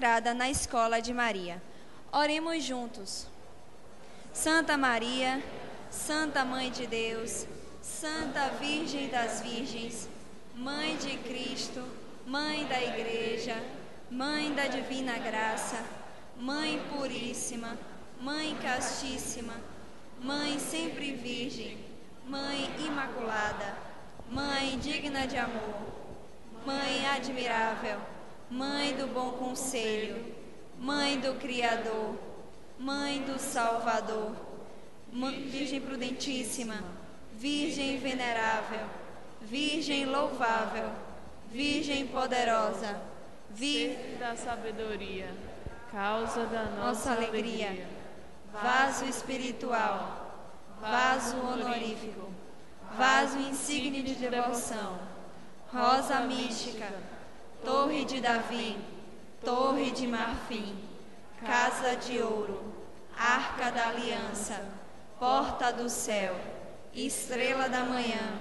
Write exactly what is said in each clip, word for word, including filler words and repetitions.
entrada na escola de Maria. Oremos juntos. Santa Maria, Santa Mãe de Deus, Santa Virgem das Virgens, Mãe de Cristo, Mãe da Igreja, Mãe da Divina Graça, Mãe Puríssima, Mãe Castíssima, Mãe Sempre Virgem, Mãe Imaculada, Mãe digna de amor, Mãe admirável, Mãe do bom conselho, Mãe do Criador, Mãe do Salvador, Mãe, Virgem prudentíssima, Virgem venerável, Virgem louvável, Virgem poderosa, Virgem da sabedoria, causa da nossa, nossa alegria, alegria, vaso espiritual, vaso honorífico, vaso insígne de devoção, rosa mística, torre de Davi, torre de marfim, casa de ouro, arca da aliança, porta do céu, estrela da manhã,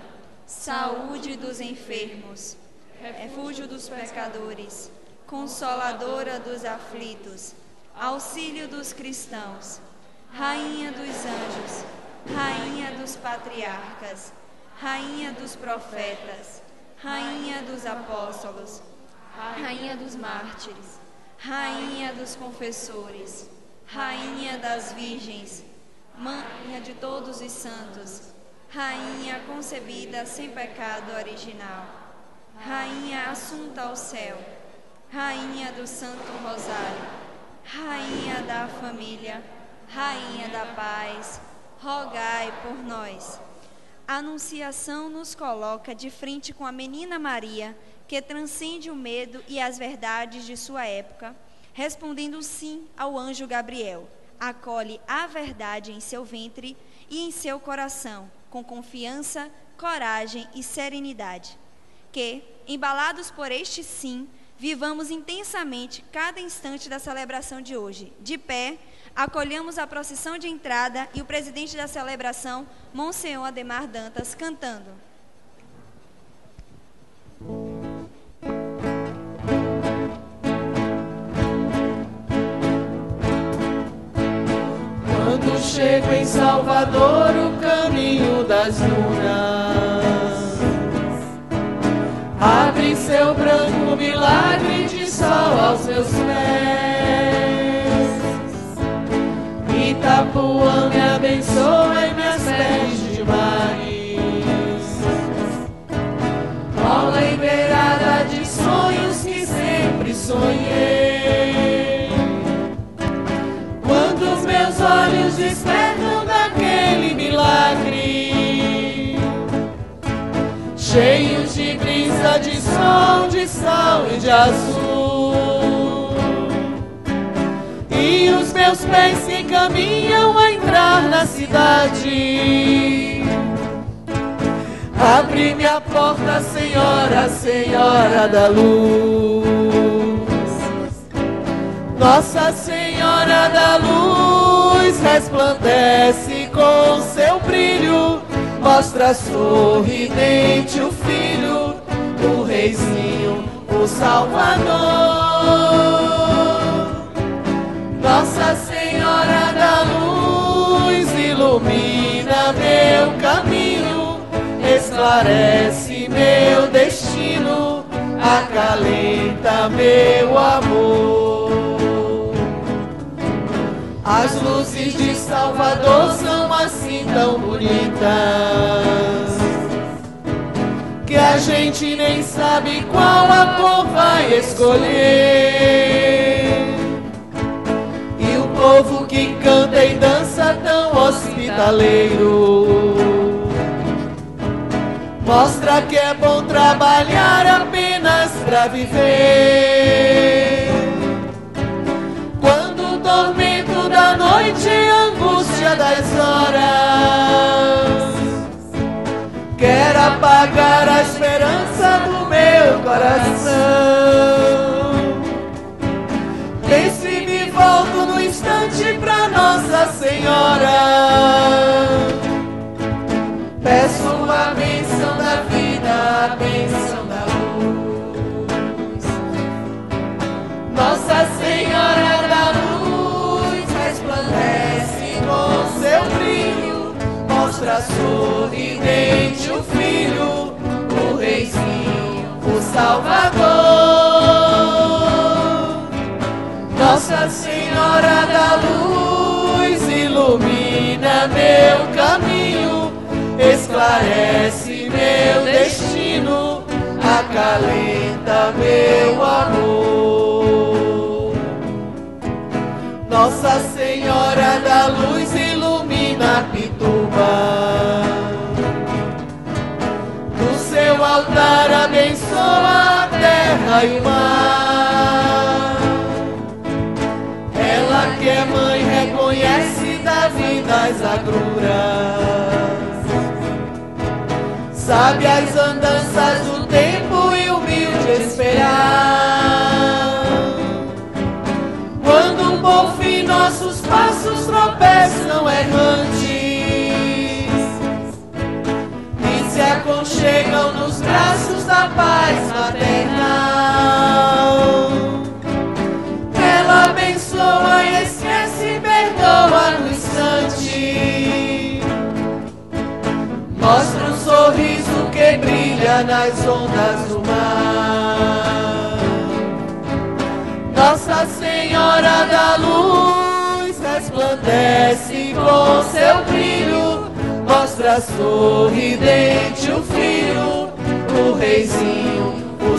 saúde dos enfermos, refúgio dos pecadores, consoladora dos aflitos, auxílio dos cristãos, rainha dos anjos, rainha dos patriarcas, rainha dos profetas, rainha dos apóstolos, rainha dos mártires, rainha dos confessores, rainha das virgens, mãe de todos os santos, rainha concebida sem pecado original, rainha assunta ao céu, rainha do Santo Rosário, rainha da família, rainha da paz, rogai por nós. A Anunciação nos coloca de frente com a menina Maria, que transcende o medo e as verdades de sua época, respondendo sim ao anjo Gabriel. Acolhe a verdade em seu ventre e em seu coração, com confiança, coragem e serenidade. Que, embalados por este sim, vivamos intensamente cada instante da celebração de hoje. De pé, acolhemos a procissão de entrada e o presidente da celebração, Monsenhor Ademar Dantas, cantando. Quando chego em Salvador, o caminho das dunas abre seu branco milagre de sol aos meus pés. Itapuã me abençoa em minhas pés de mares, rola em beirada de sonhos que sempre sonhei. Quando os meus olhos despertam daquele milagre, cheios de brisa, de sol, de sal e de azul, e os meus pés se encaminham a entrar na cidade. Abre-me a porta, Senhora, Senhora da Luz. Nossa Senhora da Luz resplandece com seu brilho, mostra sorridente o Filho, o Reizinho, o Salvador. Nossa Senhora da Luz ilumina meu caminho, esclarece meu destino, acalenta meu amor. As luzes de Salvador são assim tão bonitas que a gente nem sabe qual a cor vai escolher. E o povo que canta e dança tão hospitaleiro mostra que é bom trabalhar apenas pra viver. Quando o tormento da noite, a angústia das horas quer apagar a esperança do meu coração, vê se me volto no instante pra Nossa Senhora. Peço a bênção da vida, a bênção da luz. Nossa Senhora Mostra sorridente o Filho, o Reizinho, o Salvador. Nossa Senhora da Luz, ilumina meu caminho, esclarece meu destino, acalenta meu amor. Nossa Senhora da Luz, ilumina Pituba, do seu altar abençoa a terra e o mar. Ela que é mãe reconhece da vida as agruras, sabe as andanças do tempo e humilde esperar. Quando um bom fim nossos passos tropeçam errantes e se aconchegam nos braços da paz maternal. Ela abençoa e esquece e perdoa no instante, mostra um sorriso que brilha nas ondas do mar. Nossa Senhora da Luz resplandece com seu brilho, mostra sorridente o Filho, o Reizinho, o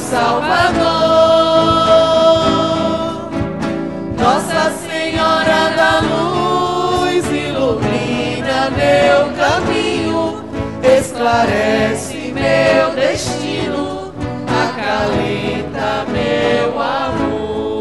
Salvador. Nossa Senhora da Luz ilumina meu caminho, esclarece meu destino, acalenta meu amor.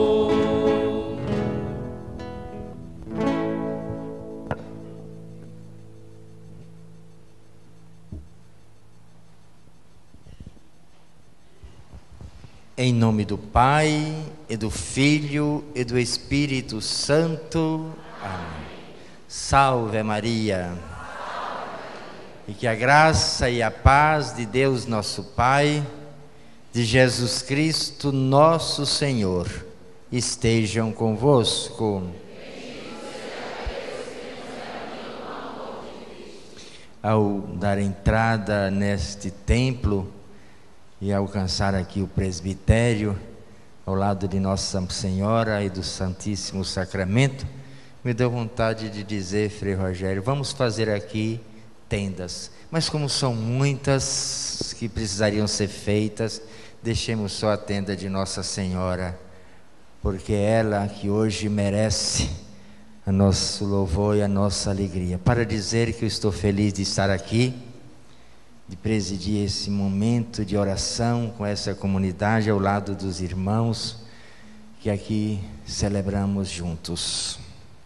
Em nome do Pai, e do Filho, e do Espírito Santo. Amém. Salve Maria. E que a graça e a paz de Deus nosso Pai, de Jesus Cristo nosso Senhor, estejam convosco. Ao dar entrada neste templo e alcançar aqui o presbitério, ao lado de Nossa Senhora e do Santíssimo Sacramento, me deu vontade de dizer, Frei Rogério, vamos fazer aqui tendas, mas como são muitas que precisariam ser feitas, deixemos só a tenda de Nossa Senhora, porque é ela que hoje merece o nosso louvor e a nossa alegria. Para dizer que eu estou feliz de estar aqui, de presidir esse momento de oração com essa comunidade ao lado dos irmãos que aqui celebramos juntos.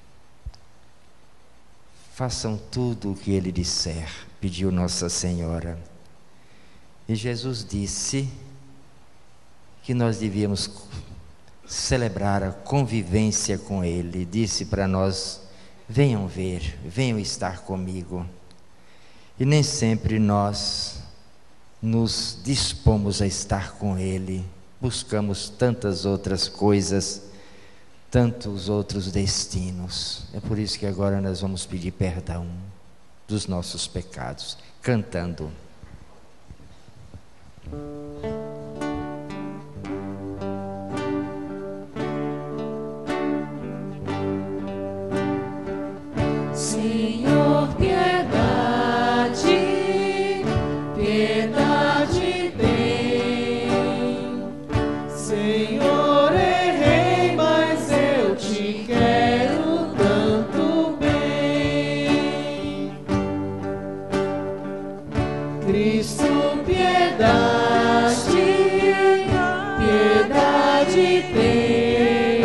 Façam tudo o que Ele disser, pediu Nossa Senhora. E Jesus disse que nós devíamos celebrar a convivência com Ele. Disse para nós, venham ver, venham estar comigo. E nem sempre nós nos dispomos a estar com Ele. Buscamos tantas outras coisas, tantos outros destinos. É por isso que agora nós vamos pedir perdão dos nossos pecados, cantando. Senhor, piedade, piedade tem. Senhor, errei, mas eu te quero tanto bem. Cristo, piedade, piedade tem.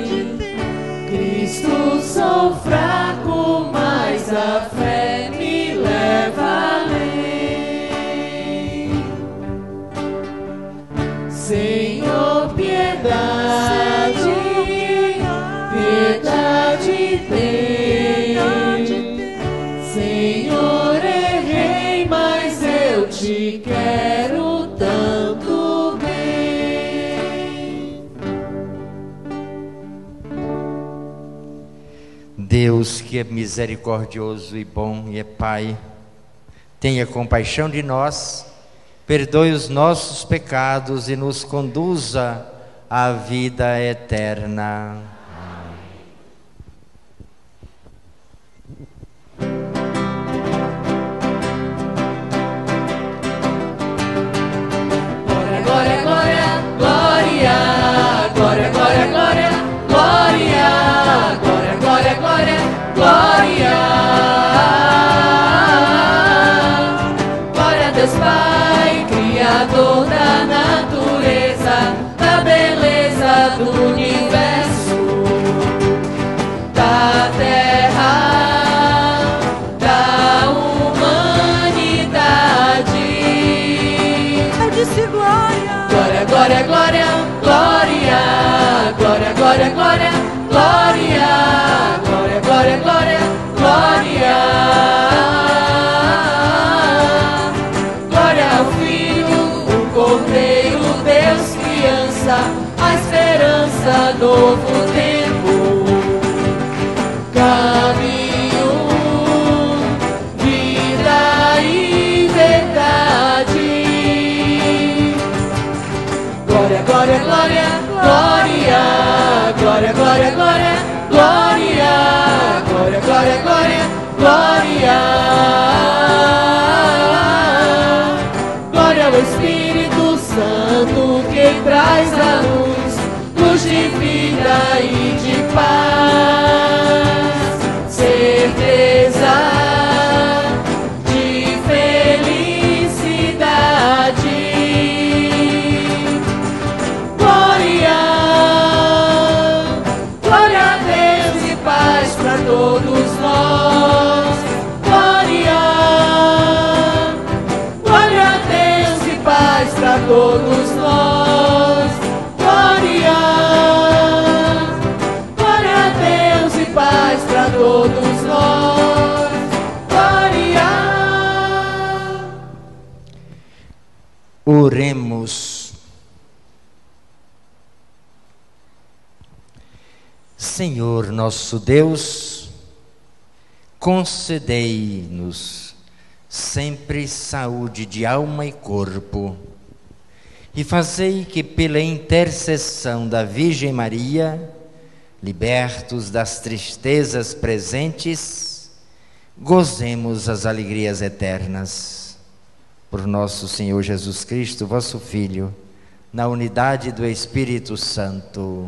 Cristo, sou fraco, mas a fé me leva além. Senhor, piedade, piedade tem. Senhor, errei, mas eu te quero tanto bem. Deus que é misericordioso e bom e é Pai, tenha compaixão de nós, perdoe os nossos pecados e nos conduza à vida eterna. Glória, glória, glória, glória, glória, glória, glória, glória, glória, glória, glória. Glória a Deus Pai, Criador da natureza, da beleza do universo, da terra, da humanidade. Eu disse glória. Glória, glória, glória, glória, glória, glória, glória, glória, glória, glória, glória, glória. Glória ao Filho, o Cordeiro, Deus criança, a esperança, novo tempo, caminho, vida e verdade. Glória, glória, glória, glória, glória, glória, glória, glória, glória, glória, glória, glória. Glória ao Espírito Santo que traz a luz, luz de vida e de paz, certeza de felicidade. Glória, glória a Deus e paz para todos nós. Glória, glória a Deus e paz para todos nós. Glória, glória a Deus e paz para todos nós. Glória. Oremos. Senhor nosso Deus, concedei-nos sempre saúde de alma e corpo, e fazei que pela intercessão da Virgem Maria, libertos das tristezas presentes, gozemos as alegrias eternas. Por nosso Senhor Jesus Cristo, vosso Filho, na unidade do Espírito Santo.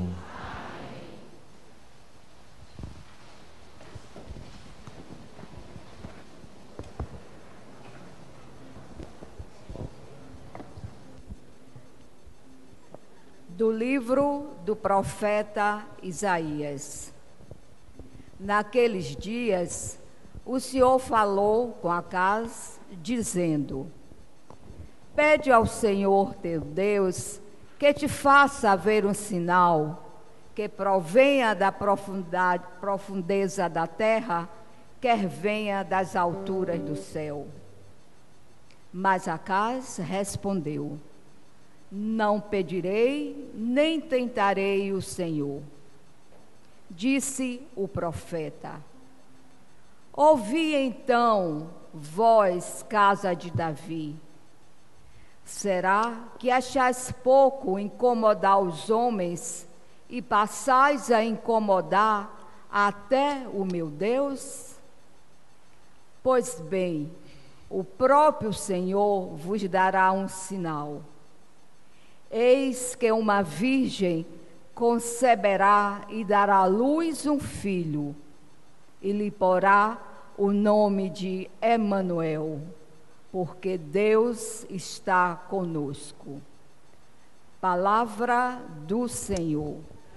Do livro do profeta Isaías. Naqueles dias, o Senhor falou com Acaz, dizendo: pede ao Senhor teu Deus que te faça ver um sinal, que provenha da profundidade, profundeza da terra, quer venha das alturas do céu. Mas Acaz respondeu: não pedirei, nem tentarei o Senhor. Disse o profeta: ouvi então, vós, casa de Davi. Será que achais pouco incomodar os homens e passais a incomodar até o meu Deus? Pois bem, o próprio Senhor vos dará um sinal. Eis que uma virgem conceberá e dará à luz um filho, e lhe porá o nome de Emanuel, porque Deus está conosco. Palavra do Senhor.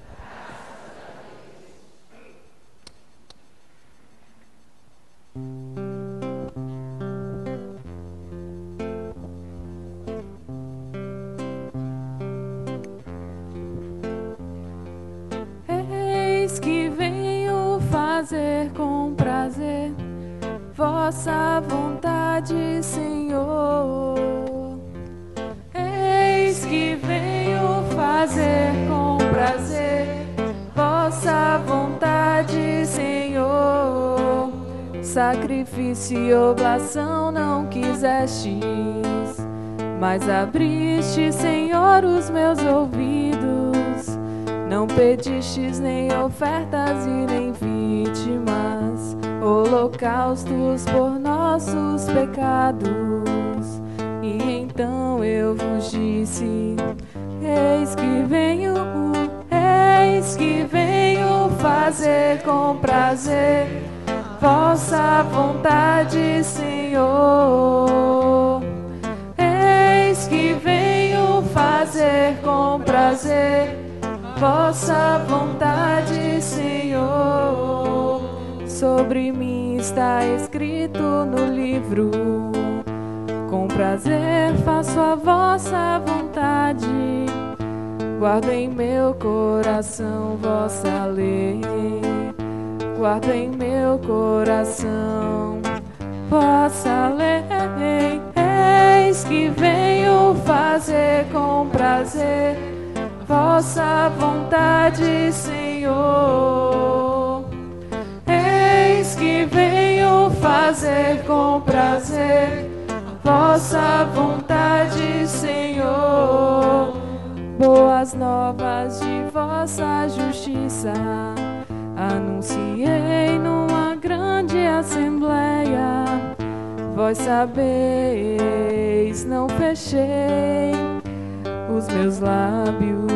Eis que venho fazer com prazer vossa vontade, Senhor. Eis que venho fazer com prazer vossa vontade, Senhor. sacrifício e oblação não quisestes, mas abriste, Senhor, os meus ouvidos. Não pedistes nem ofertas e nem vítimas, holocaustos por nossos pecados. E então eu vos disse: eis que venho, eis que venho fazer com prazer vossa vontade, Senhor. Eis que venho fazer com prazer vossa vontade, Senhor. Sobre mim está escrito no livro: com prazer faço a vossa vontade. Guardo em meu coração vossa lei, guardo em meu coração vossa lei. Eis que venho fazer com prazer vossa vontade, Senhor. Eis que venho fazer com prazer vossa vontade, Senhor. Boas novas de vossa justiça anunciei numa grande assembleia. Vós sabeis, não fechei os meus lábios.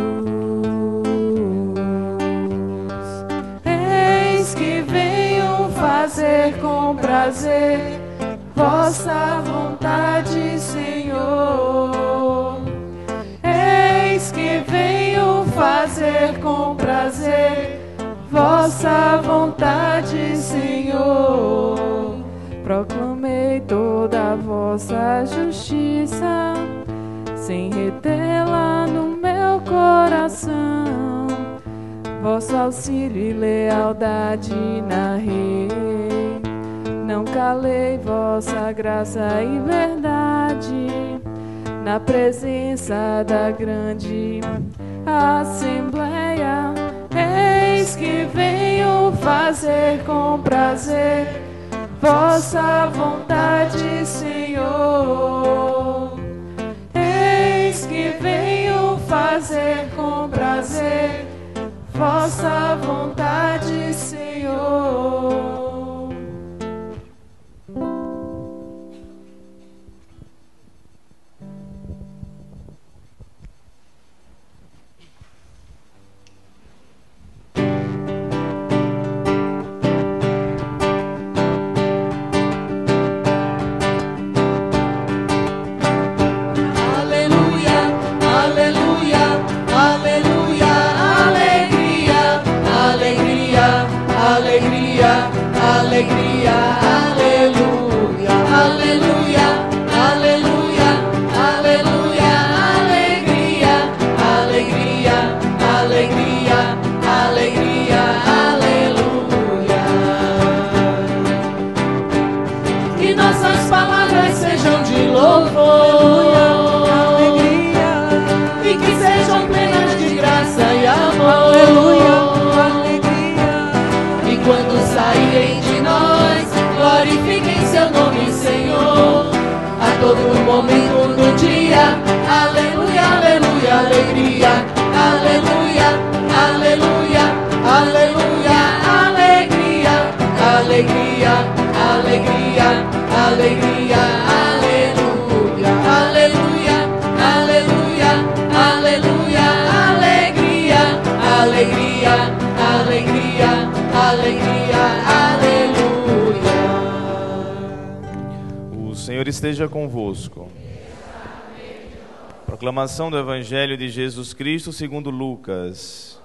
Eis que venho fazer com prazer vossa vontade, Senhor. Eis que venho fazer com prazer vossa vontade, Senhor. Proclamei toda a vossa justiça, sem retê-la no meu coração. Vosso auxílio e lealdade narrei, não calei vossa graça e verdade. Na presença da grande assembleia, eis que venho fazer com prazer vossa vontade, Senhor. Eis que venho fazer com prazer vossa vontade, Senhor. Alegria, aleluia, aleluia, aleluia, aleluia, alegria, alegria, alegria, alegria, aleluia. Que nossas palavras sejam de louvor, alegria, e que sejam plenas de graça e amor, aleluia, alegria. E quando saírem de nós, glorifiquem seu nome, Senhor, a todo momento do dia. Aleluia, aleluia, alegria, aleluia, aleluia, aleluia, alegria, alegria, alegria, alegria, aleluia, aleluia, aleluia, aleluia, alegria, alegria, alegria, alegria, aleluia. O Senhor esteja convosco. Proclamação do Evangelho de Jesus Cristo segundo Lucas.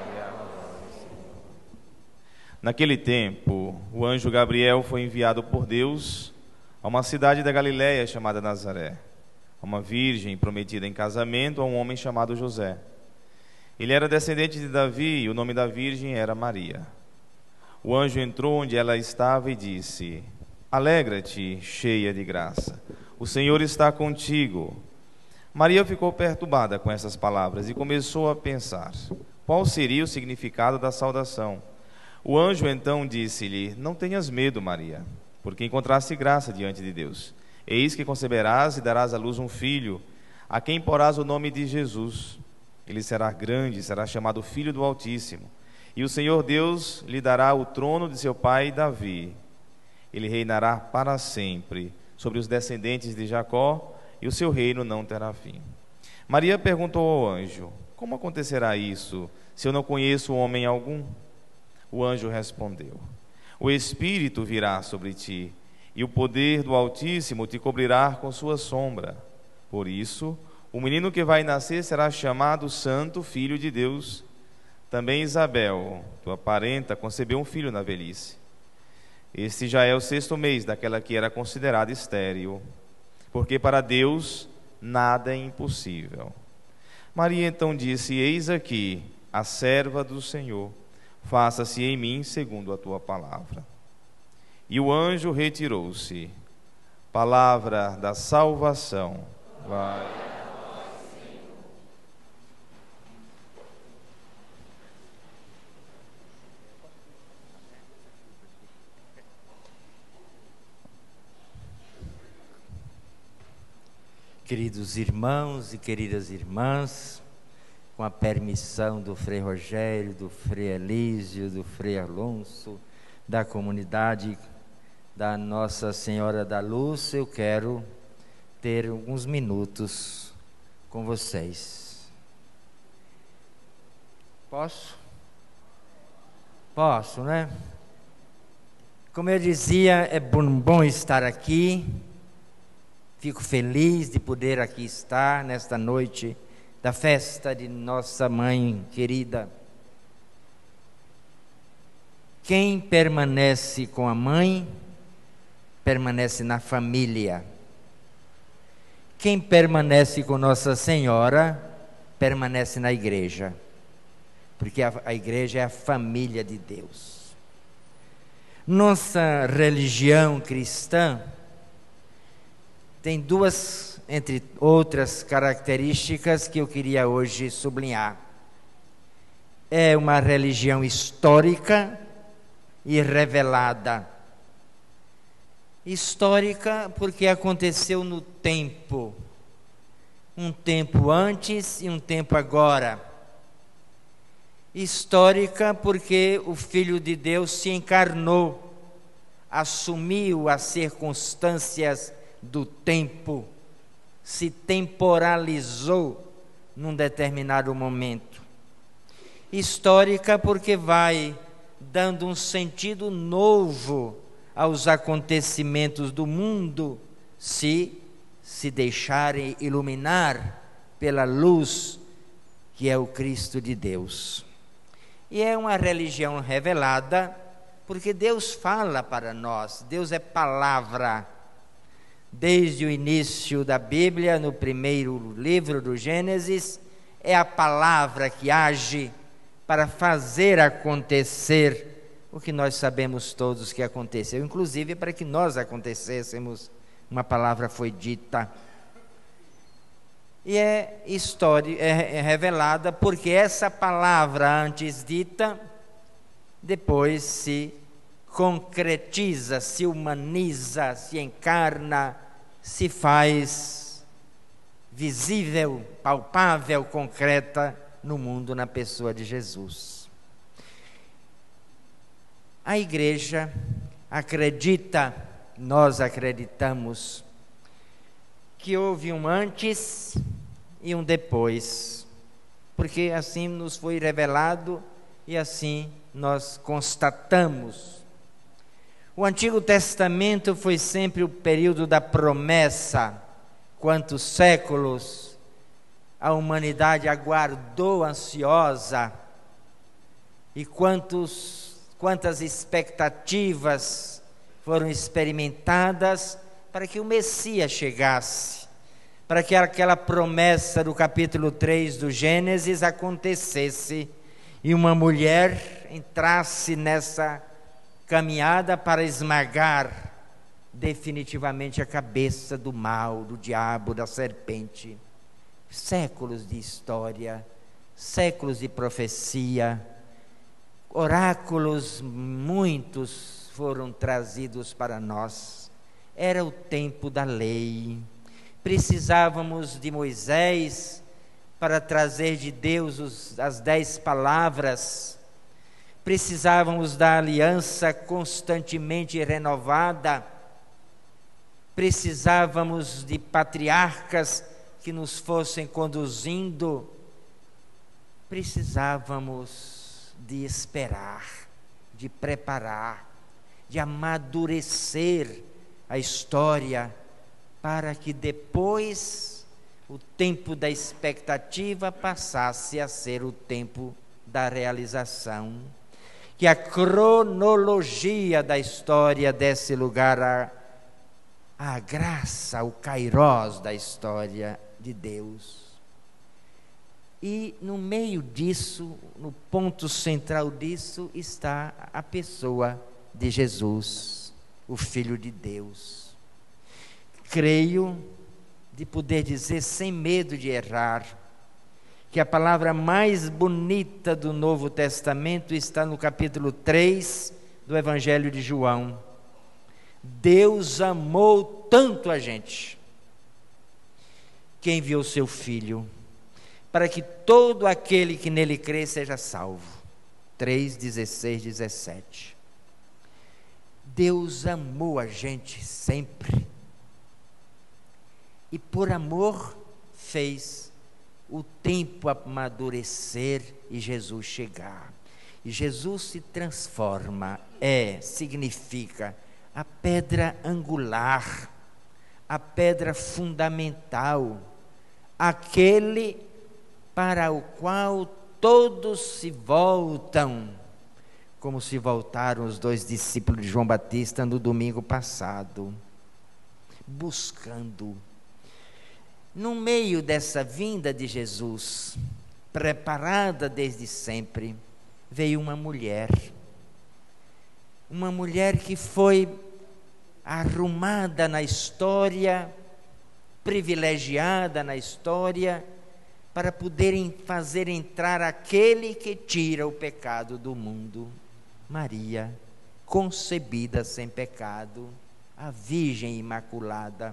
Naquele tempo, o anjo Gabriel foi enviado por Deus a uma cidade da Galiléia chamada Nazaré, a uma virgem prometida em casamento a um homem chamado José. Ele era descendente de Davi e o nome da virgem era Maria. O anjo entrou onde ela estava e disse: Alegra-te, cheia de graça, o Senhor está contigo. Maria ficou perturbada com essas palavras e começou a pensar qual seria o significado da saudação. O anjo então disse-lhe: Não tenhas medo, Maria, porque encontraste graça diante de Deus. Eis que conceberás e darás à luz um filho, a quem porás o nome de Jesus. Ele será grande, será chamado Filho do Altíssimo. E o Senhor Deus lhe dará o trono de seu pai Davi. Ele reinará para sempre sobre os descendentes de Jacó, e o seu reino não terá fim. Maria perguntou ao anjo: Como acontecerá isso, se eu não conheço homem algum? O anjo respondeu: O Espírito virá sobre ti, e o poder do Altíssimo te cobrirá com sua sombra. Por isso, o menino que vai nascer será chamado Santo Filho de Deus. Também Isabel, tua parenta, concebeu um filho na velhice. Este já é o sexto mês daquela que era considerada estéril, porque para Deus nada é impossível. Maria então disse: Eis aqui a serva do Senhor, faça-se em mim segundo a tua palavra. E o anjo retirou-se. Palavra da salvação. Vai. Queridos irmãos e queridas irmãs, com a permissão do Frei Rogério, do Frei Elísio, do Frei Alonso, da comunidade da Nossa Senhora da Luz, eu quero ter alguns minutos com vocês. Posso? Posso, né? Como eu dizia, é bom, bom estar aqui. Fico feliz de poder aqui estar nesta noite da festa de nossa mãe querida. Quem permanece com a mãe, permanece na família. Quem permanece com Nossa Senhora, permanece na igreja. Porque a, a igreja é a família de Deus. Nossa religião cristã tem duas, entre outras características, que eu queria hoje sublinhar. É uma religião histórica e revelada. Histórica porque aconteceu no tempo, um tempo antes e um tempo agora. Histórica porque o Filho de Deus se encarnou, assumiu as circunstâncias do tempo, se temporalizou num determinado momento. Histórica porque vai dando um sentido novo aos acontecimentos do mundo, se se deixarem iluminar pela luz que é o Cristo de Deus. E é uma religião revelada porque Deus fala para nós, Deus é palavra. Desde o início da Bíblia, no primeiro livro do Gênesis, é a palavra que age para fazer acontecer o que nós sabemos todos que aconteceu, inclusive para que nós acontecêssemos, uma palavra foi dita. E é história, é revelada porque essa palavra antes dita, depois se concretiza, se humaniza, se encarna, se faz visível, palpável, concreta no mundo, na pessoa de Jesus. A igreja acredita, nós acreditamos, que houve um antes e um depois, porque assim nos foi revelado e assim nós constatamos. O Antigo Testamento foi sempre o período da promessa. Quantos séculos a humanidade aguardou ansiosa, e quantos, quantas expectativas foram experimentadas para que o Messias chegasse, para que aquela promessa do capítulo três do Gênesis acontecesse, e uma mulher entrasse nessa caminhada para esmagar definitivamente a cabeça do mal, do diabo, da serpente. Séculos de história, séculos de profecia, oráculos muitos foram trazidos para nós. Era o tempo da lei. Precisávamos de Moisés para trazer de Deus os, as dez palavras. Precisávamos da aliança constantemente renovada. Precisávamos de patriarcas que nos fossem conduzindo. Precisávamos de esperar, de preparar, de amadurecer a história, para que depois o tempo da expectativa passasse a ser o tempo da realização. Que a cronologia da história desse lugar a, a graça, o kairós da história de Deus. E no meio disso, no ponto central disso, está a pessoa de Jesus, o Filho de Deus. Creio de poder dizer sem medo de errar, que a palavra mais bonita do Novo Testamento está no capítulo três do Evangelho de João. Deus amou tanto a gente, que enviou seu Filho, para que todo aquele que nele crê seja salvo. três, dezesseis, dezessete. Deus amou a gente sempre. E por amor fez o tempo amadurecer e Jesus chegar. E Jesus se transforma, é, significa a pedra angular, a pedra fundamental, aquele para o qual todos se voltam, como se voltaram os dois discípulos de João Batista no domingo passado, buscando. No meio dessa vinda de Jesus, preparada desde sempre, veio uma mulher, uma mulher que foi arrumada na história, privilegiada na história, para poderem fazer entrar aquele que tira o pecado do mundo. Maria, concebida sem pecado, a Virgem Imaculada.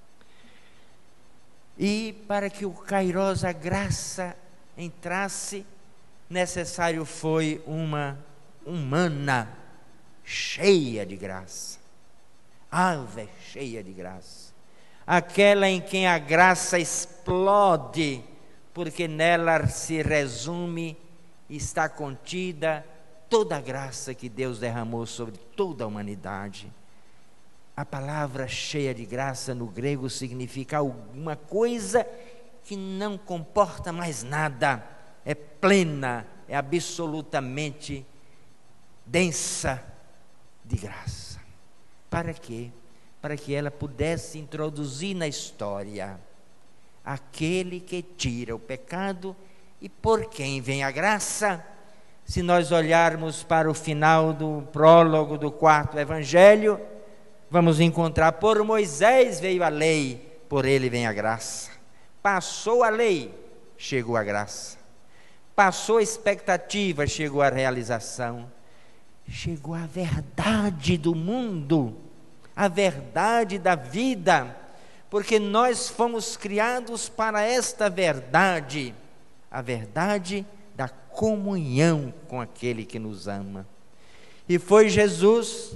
E para que o kairós, a graça, entrasse, necessário foi uma humana cheia de graça, ave cheia de graça, aquela em quem a graça explode, porque nela se resume e está contida toda a graça que Deus derramou sobre toda a humanidade. A palavra cheia de graça no grego significa alguma coisa que não comporta mais nada, é plena, é absolutamente densa de graça. Para quê? Para que ela pudesse introduzir na história aquele que tira o pecado. E por quem vem a graça? Se nós olharmos para o final do prólogo do quarto evangelho, vamos encontrar: por Moisés veio a lei, por ele vem a graça. Passou a lei, chegou a graça. Passou a expectativa, chegou a realização. Chegou a verdade do mundo, a verdade da vida, porque nós fomos criados para esta verdade, a verdade da comunhão com aquele que nos ama. E foi Jesus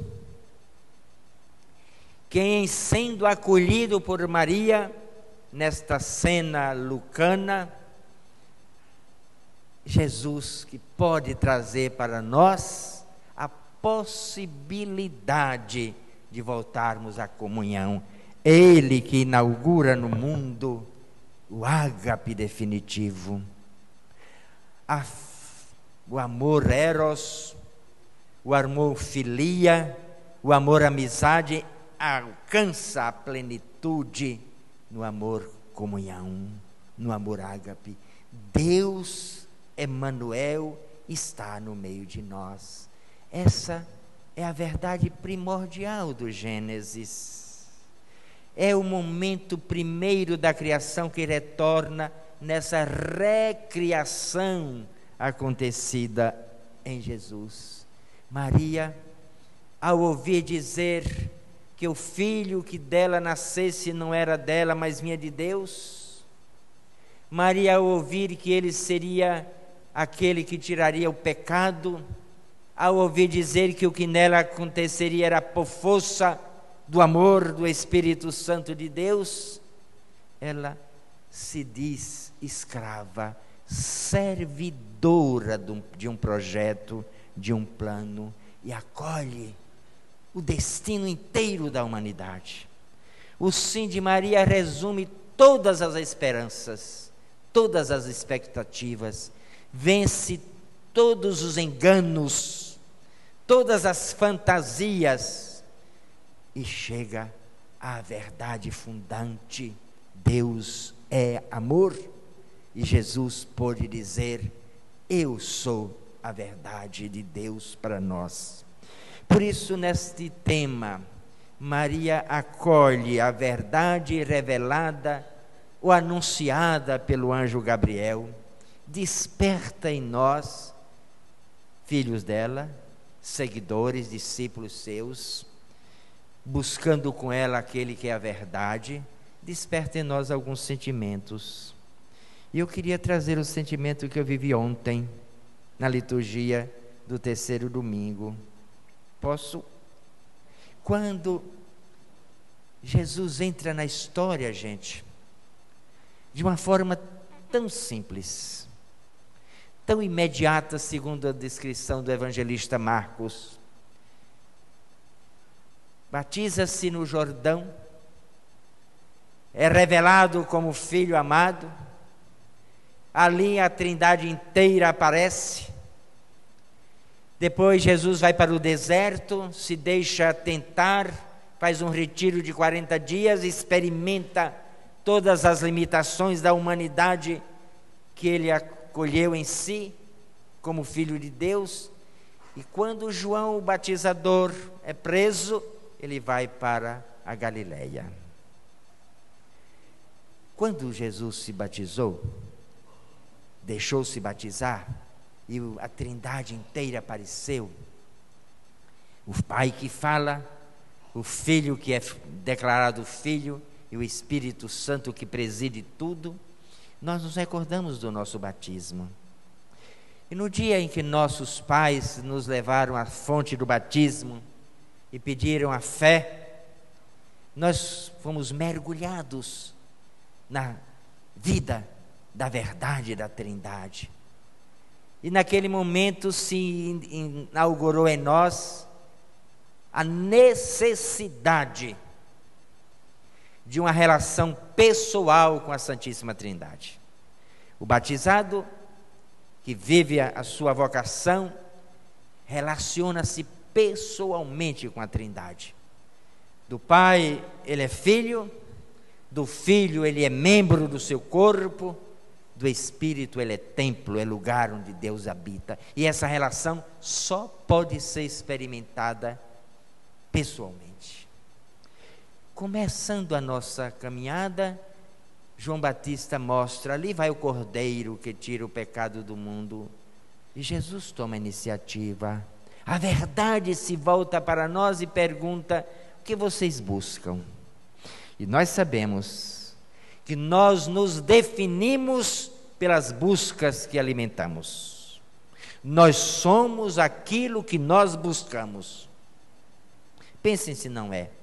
quem, sendo acolhido por Maria, nesta cena lucana, Jesus que pode trazer para nós a possibilidade de voltarmos à comunhão. Ele que inaugura no mundo o ágape definitivo. A, o amor eros, o amor filia, o amor amizade alcança a plenitude no amor comunhão, no amor ágape. Deus Emmanuel está no meio de nós. Essa é a verdade primordial do Gênesis. É o momento primeiro da criação que retorna nessa recriação acontecida em Jesus. Maria, ao ouvir dizer que o filho que dela nascesse não era dela, mas vinha de Deus. Maria, ao ouvir que ele seria aquele que tiraria o pecado, ao ouvir dizer que o que nela aconteceria era por força do amor do Espírito Santo de Deus, ela se diz escrava, servidora de um projeto, de um plano, e acolhe o destino inteiro da humanidade. O sim de Maria resume todas as esperanças, todas as expectativas, vence todos os enganos, todas as fantasias e chega à verdade fundante. Deus é amor, e Jesus pôde dizer: eu sou a verdade de Deus para nós. Por isso, neste tema, Maria acolhe a verdade revelada ou anunciada pelo anjo Gabriel, desperta em nós, filhos dela, seguidores, discípulos seus, buscando com ela aquele que é a verdade, desperta em nós alguns sentimentos. E eu queria trazer o sentimento que eu vivi ontem, na liturgia do terceiro domingo. Posso? Quando Jesus entra na história, gente, de uma forma tão simples, tão imediata, segundo a descrição do evangelista Marcos. Batiza-se no Jordão, é revelado como filho amado, ali a Trindade inteira aparece. Depois Jesus vai para o deserto, se deixa tentar, faz um retiro de quarenta dias, experimenta todas as limitações da humanidade que ele acolheu em si, como filho de Deus. E quando João o Batizador é preso, ele vai para a Galileia. Quando Jesus se batizou, deixou-se batizar, e a Trindade inteira apareceu, o Pai que fala, o Filho que é declarado Filho, e o Espírito Santo que preside tudo, nós nos recordamos do nosso batismo. E no dia em que nossos pais nos levaram à fonte do batismo e pediram a fé, nós fomos mergulhados na vida da verdade da Trindade. E naquele momento se inaugurou em nós a necessidade de uma relação pessoal com a Santíssima Trindade. O batizado que vive a sua vocação relaciona-se pessoalmente com a Trindade. Do Pai ele é filho, do Filho ele é membro do seu corpo, do Espírito ele é templo, é lugar onde Deus habita. E essa relação só pode ser experimentada pessoalmente. Começando a nossa caminhada, João Batista mostra: ali vai o Cordeiro que tira o pecado do mundo. E Jesus toma a iniciativa. A verdade se volta para nós e pergunta: o que vocês buscam? E nós sabemos que nós nos definimos pelas buscas que alimentamos. Nós somos aquilo que nós buscamos. Pensem se não é.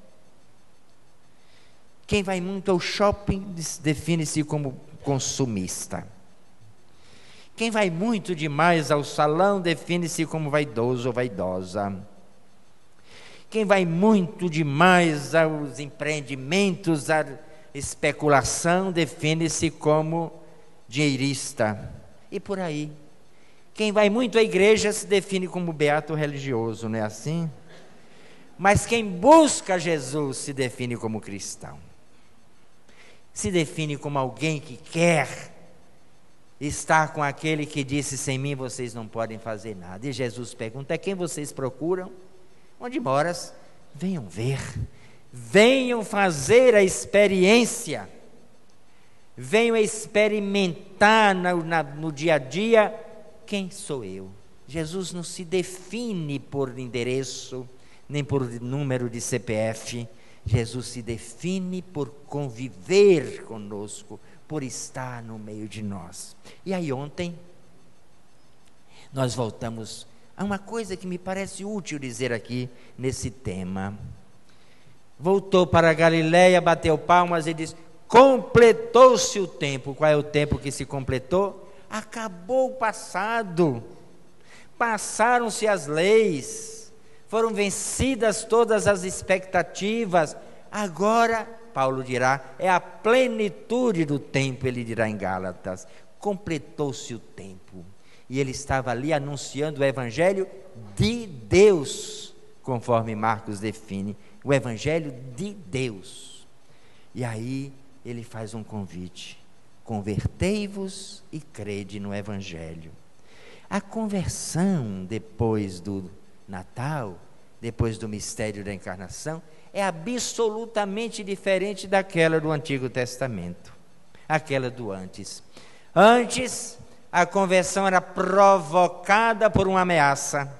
Quem vai muito ao shopping define-se como consumista. Quem vai muito demais ao salão define-se como vaidoso ou vaidosa. Quem vai muito demais aos empreendimentos, à especulação, define-se como dinheirista. E por aí. Quem vai muito à igreja se define como beato religioso, não é assim? Mas quem busca Jesus se define como cristão. Se define como alguém que quer estar com aquele que disse: sem mim vocês não podem fazer nada. E Jesus pergunta: quem vocês procuram? Onde moras? Venham ver, venham fazer a experiência, venham experimentar no, na, no dia a dia quem sou eu. Jesus não se define por endereço, nem por número de C P F. Jesus se define por conviver conosco, por estar no meio de nós. E aí ontem, nós voltamos a uma coisa que me parece útil dizer aqui nesse tema. Voltou para a Galileia, bateu palmas e disse: completou-se o tempo. Qual é o tempo que se completou? Acabou o passado. Passaram-se as leis. Foram vencidas todas as expectativas. Agora, Paulo dirá, é a plenitude do tempo, ele dirá em Gálatas. Completou-se o tempo. E ele estava ali anunciando o evangelho de Deus, conforme Marcos define. O evangelho de Deus. E aí ele faz um convite: convertei-vos e crede no evangelho. A conversão depois do Natal, depois do mistério da encarnação, é absolutamente diferente daquela do Antigo Testamento, aquela do antes. Antes, a conversão era provocada por uma ameaça: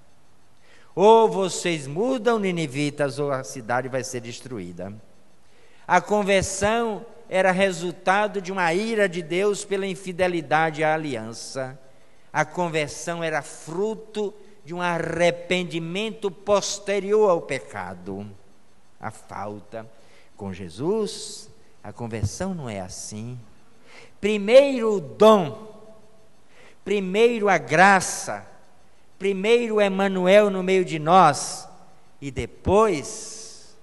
ou vocês mudam, ninivitas, ou a cidade vai ser destruída. A conversão era resultado de uma ira de Deus pela infidelidade à aliança. A conversão era fruto de um arrependimento posterior ao pecado, a falta. Com Jesus, a conversão não é assim. Primeiro o dom, primeiro a graça, primeiro o Emanuel no meio de nós, e depois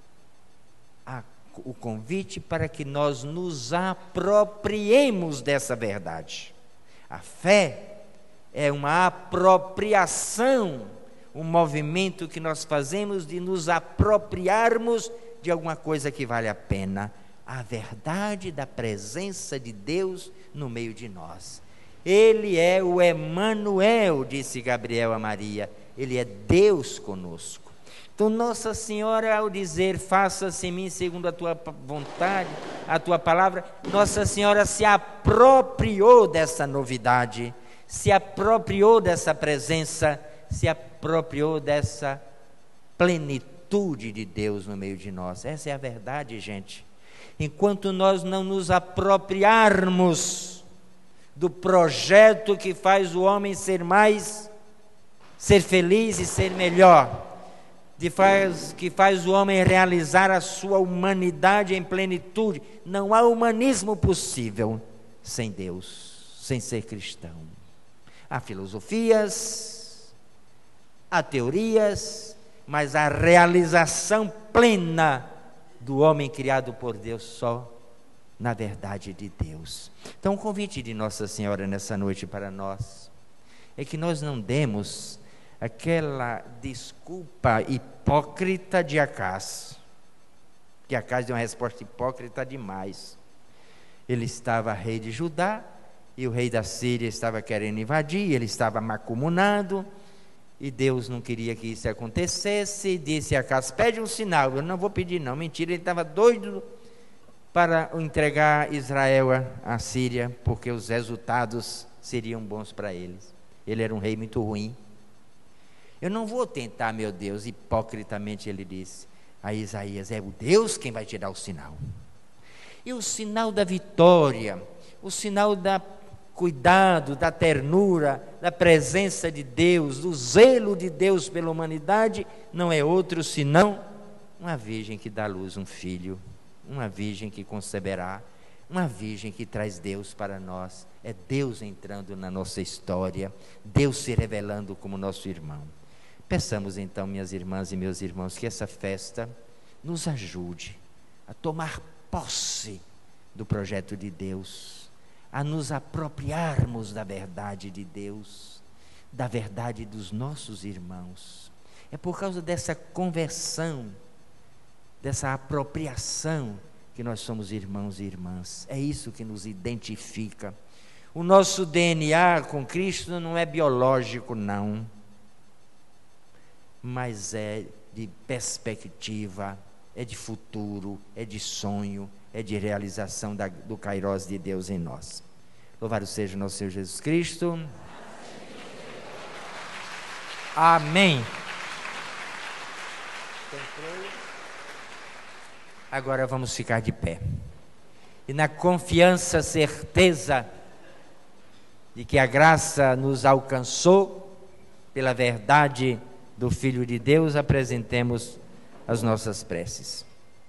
a, o convite para que nós nos apropriemos dessa verdade. A fé é uma apropriação, um movimento que nós fazemos de nos apropriarmos de alguma coisa que vale a pena. A verdade da presença de Deus no meio de nós. Ele é o Emanuel, disse Gabriel a Maria. Ele é Deus conosco. Então Nossa Senhora, ao dizer: faça-se em mim segundo a tua vontade, a tua palavra, Nossa Senhora se apropriou dessa novidade, se apropriou dessa presença, se apropriou dessa plenitude de Deus no meio de nós. Essa é a verdade, gente. Enquanto nós não nos apropriarmos do projeto que faz o homem ser mais, ser feliz e ser melhor, de faz, que faz o homem realizar a sua humanidade em plenitude, não há humanismo possível sem Deus, sem ser cristão. Há filosofias, há teorias, mas a realização plena do homem criado por Deus só na verdade de Deus. Então o convite de Nossa Senhora nessa noite para nós é que nós não demos aquela desculpa hipócrita de Acaz, que Acaz deu uma resposta hipócrita demais. Ele estava rei de Judá e o rei da Síria estava querendo invadir, ele estava macumunado e Deus não queria que isso acontecesse. Disse a Acaz: pede um sinal. Eu não vou pedir não. Mentira, ele estava doido para entregar Israel à Síria, porque os resultados seriam bons para eles. Ele era um rei muito ruim. Eu não vou tentar, meu Deus, hipocritamente ele disse a Isaías: é o Deus quem vai te dar o sinal. E o sinal da vitória, o sinal da cuidado, da ternura, da presença de Deus, do zelo de Deus pela humanidade, não é outro senão uma virgem que dá à luz um filho, uma virgem que conceberá, uma virgem que traz Deus para nós. É Deus entrando na nossa história, Deus se revelando como nosso irmão. Peçamos então, minhas irmãs e meus irmãos, que essa festa nos ajude a tomar posse do projeto de Deus, a nos apropriarmos da verdade de Deus, da verdade dos nossos irmãos. É por causa dessa conversão, dessa apropriação, que nós somos irmãos e irmãs. É isso que nos identifica. O nosso D N A com Cristo não é biológico, não, mas é de perspectiva, é de futuro, é de sonho, é de realização da, do Kairós de Deus em nós. Louvado seja o nosso Senhor Jesus Cristo. Amém. Agora vamos ficar de pé. E na confiança, certeza de que a graça nos alcançou pela verdade do Filho de Deus, apresentemos as nossas preces.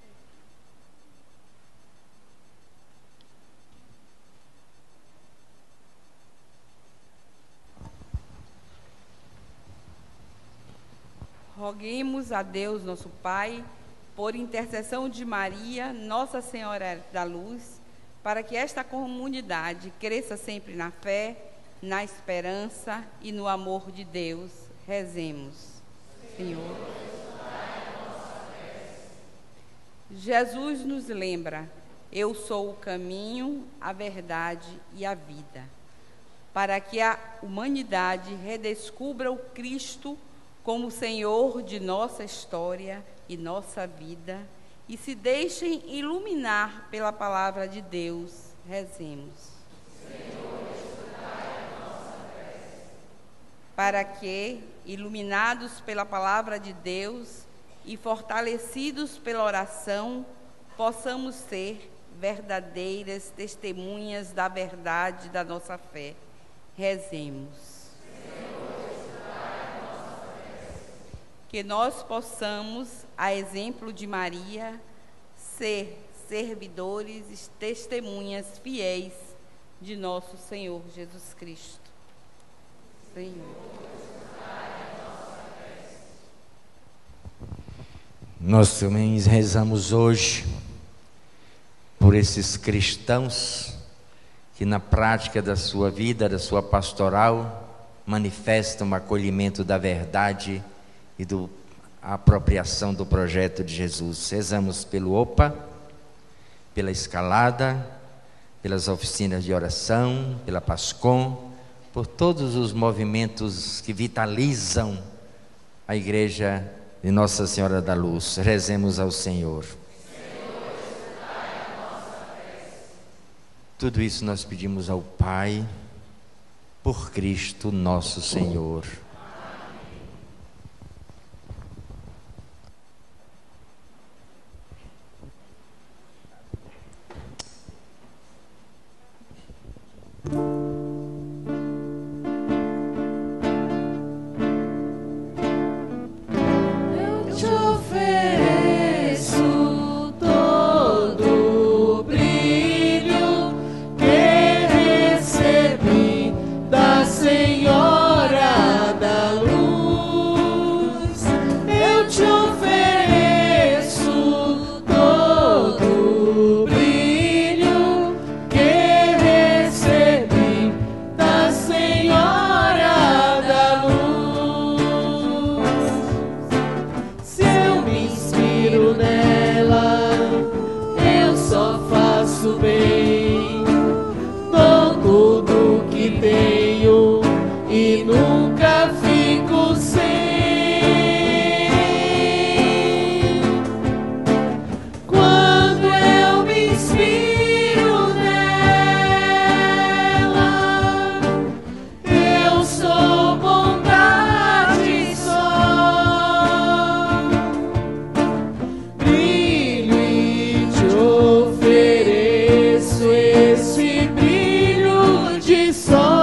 Roguemos a Deus, nosso Pai, por intercessão de Maria, Nossa Senhora da Luz, para que esta comunidade cresça sempre na fé, na esperança e no amor de Deus. Rezemos. Senhor. Jesus nos lembra: eu sou o caminho, a verdade e a vida, para que a humanidade redescubra o Cristo como Senhor de nossa história e nossa vida, e se deixem iluminar pela palavra de Deus. Rezemos. Senhor, escutai a nossa prece. Para que, iluminados pela palavra de Deus e fortalecidos pela oração, possamos ser verdadeiras testemunhas da verdade da nossa fé. Rezemos. Que nós possamos, a exemplo de Maria, ser servidores e testemunhas fiéis de nosso Senhor Jesus Cristo. Senhor. Nós também rezamos hoje por esses cristãos que na prática da sua vida, da sua pastoral, manifestam o acolhimento da verdade e do, a apropriação do projeto de Jesus. Rezamos pelo O P A, pela Escalada, pelas oficinas de oração, pela PASCOM, por todos os movimentos que vitalizam a Igreja de Nossa Senhora da Luz. Rezemos ao Senhor. Senhor, escutai a nossa prece. Tudo isso nós pedimos ao Pai, por Cristo nosso Senhor. Eu te ofereço todo o brilho que recebi da Senhora da Luz. Eu te ofereço todo o brilho que recebi da Senhora da Luz. Se eu me inspiro nela, eu só faço bem. Dou tudo que tenho e nunca fico sem. Quando eu me inspiro nela, eu sou bondade só. Brilho e te ofereço esse brilho de sol.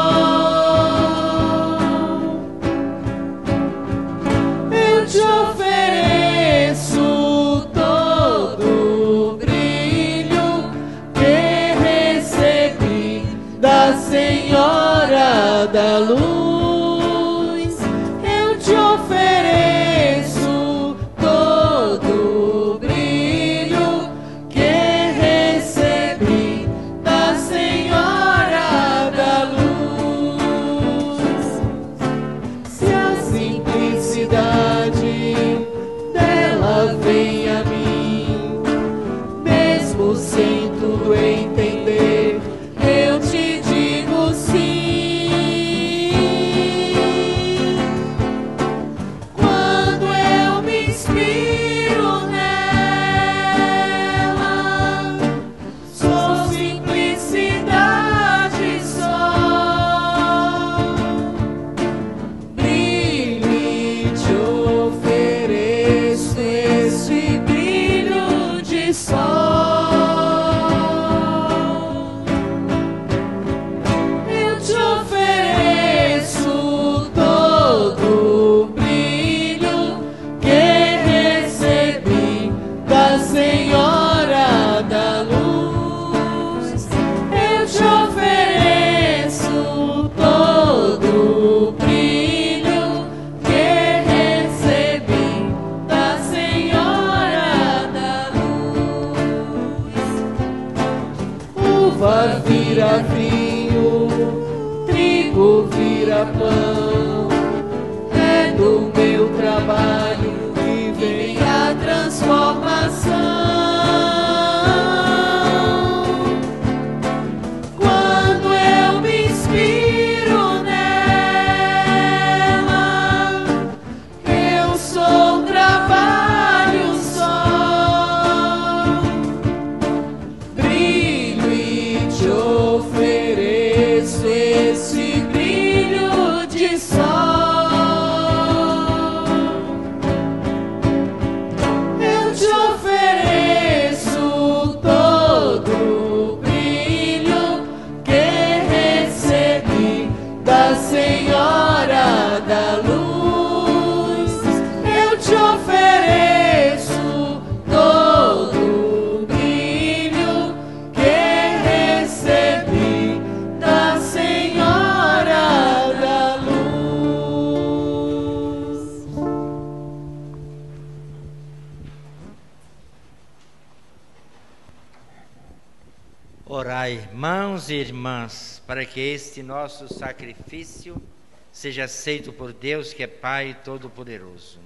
Eu te ofereço todo o brilho que recebi da Senhora da Luz. Eu te ofereço todo o brilho que recebi da Senhora da Luz. Se a simplicidade eu sou trabalho só, brilho e te ofereço esse brilho de sol. Eu te ofereço todo o brilho que recebi da Senhora da Luz. Eu te ofereço todo o brilho que recebi da Senhora da Luz. Orai, irmãos e irmãs, para que este nosso sacrifício seja aceito por Deus, que é Pai Todo-Poderoso.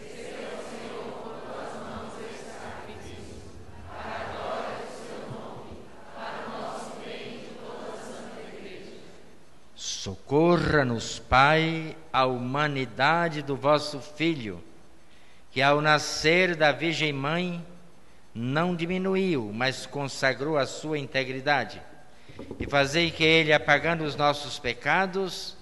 Socorra-nos, Pai, a humanidade do vosso Filho, que ao nascer da Virgem Mãe não diminuiu, mas consagrou a sua integridade. E fazei que ele, apagando os nossos pecados,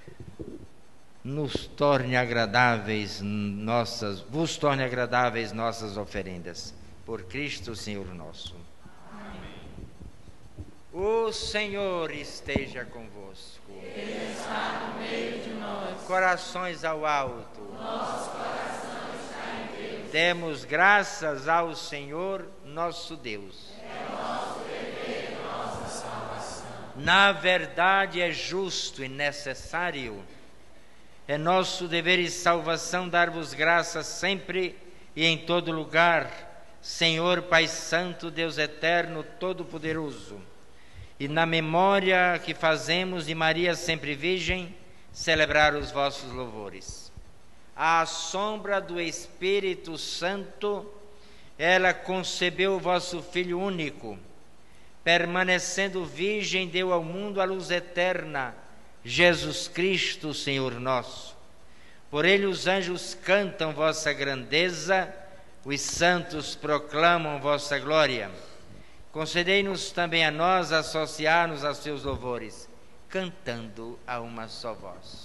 nos torne agradáveis nossas, vos torne agradáveis nossas oferendas. Por Cristo, Senhor nosso. Amém. O Senhor esteja convosco. Ele está no meio de nós. Corações ao alto. Nosso coração está em Deus. Demos graças ao Senhor nosso Deus. É nosso dever e nossa salvação. Na verdade é justo e necessário, é nosso dever e salvação dar-vos graças sempre e em todo lugar, Senhor Pai Santo, Deus Eterno, Todo-Poderoso. E na memória que fazemos de Maria sempre Virgem, celebrar os vossos louvores. À sombra do Espírito Santo, ela concebeu o vosso Filho único, permanecendo virgem, deu ao mundo a luz eterna, Jesus Cristo, Senhor nosso. Por ele os anjos cantam vossa grandeza, os santos proclamam vossa glória. Concedei-nos também a nós associar-nos a seus louvores, cantando a uma só voz.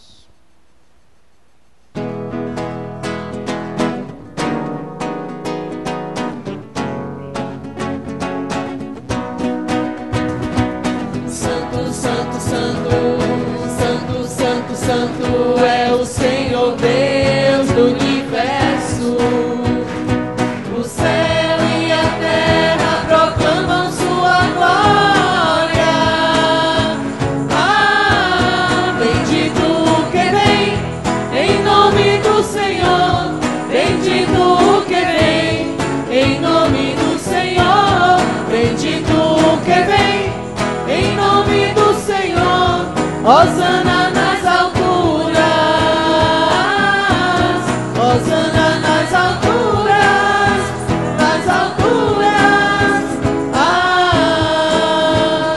Santo, santo, santo, santo, santo é o Senhor Deus do universo. O céu e a terra proclamam sua glória. Ah, bendito o que vem em nome do Senhor. Bendito o que vem em nome do Senhor. Bendito o que vem em nome do Senhor. Hosana nas alturas, hosana nas alturas, nas alturas. Ah,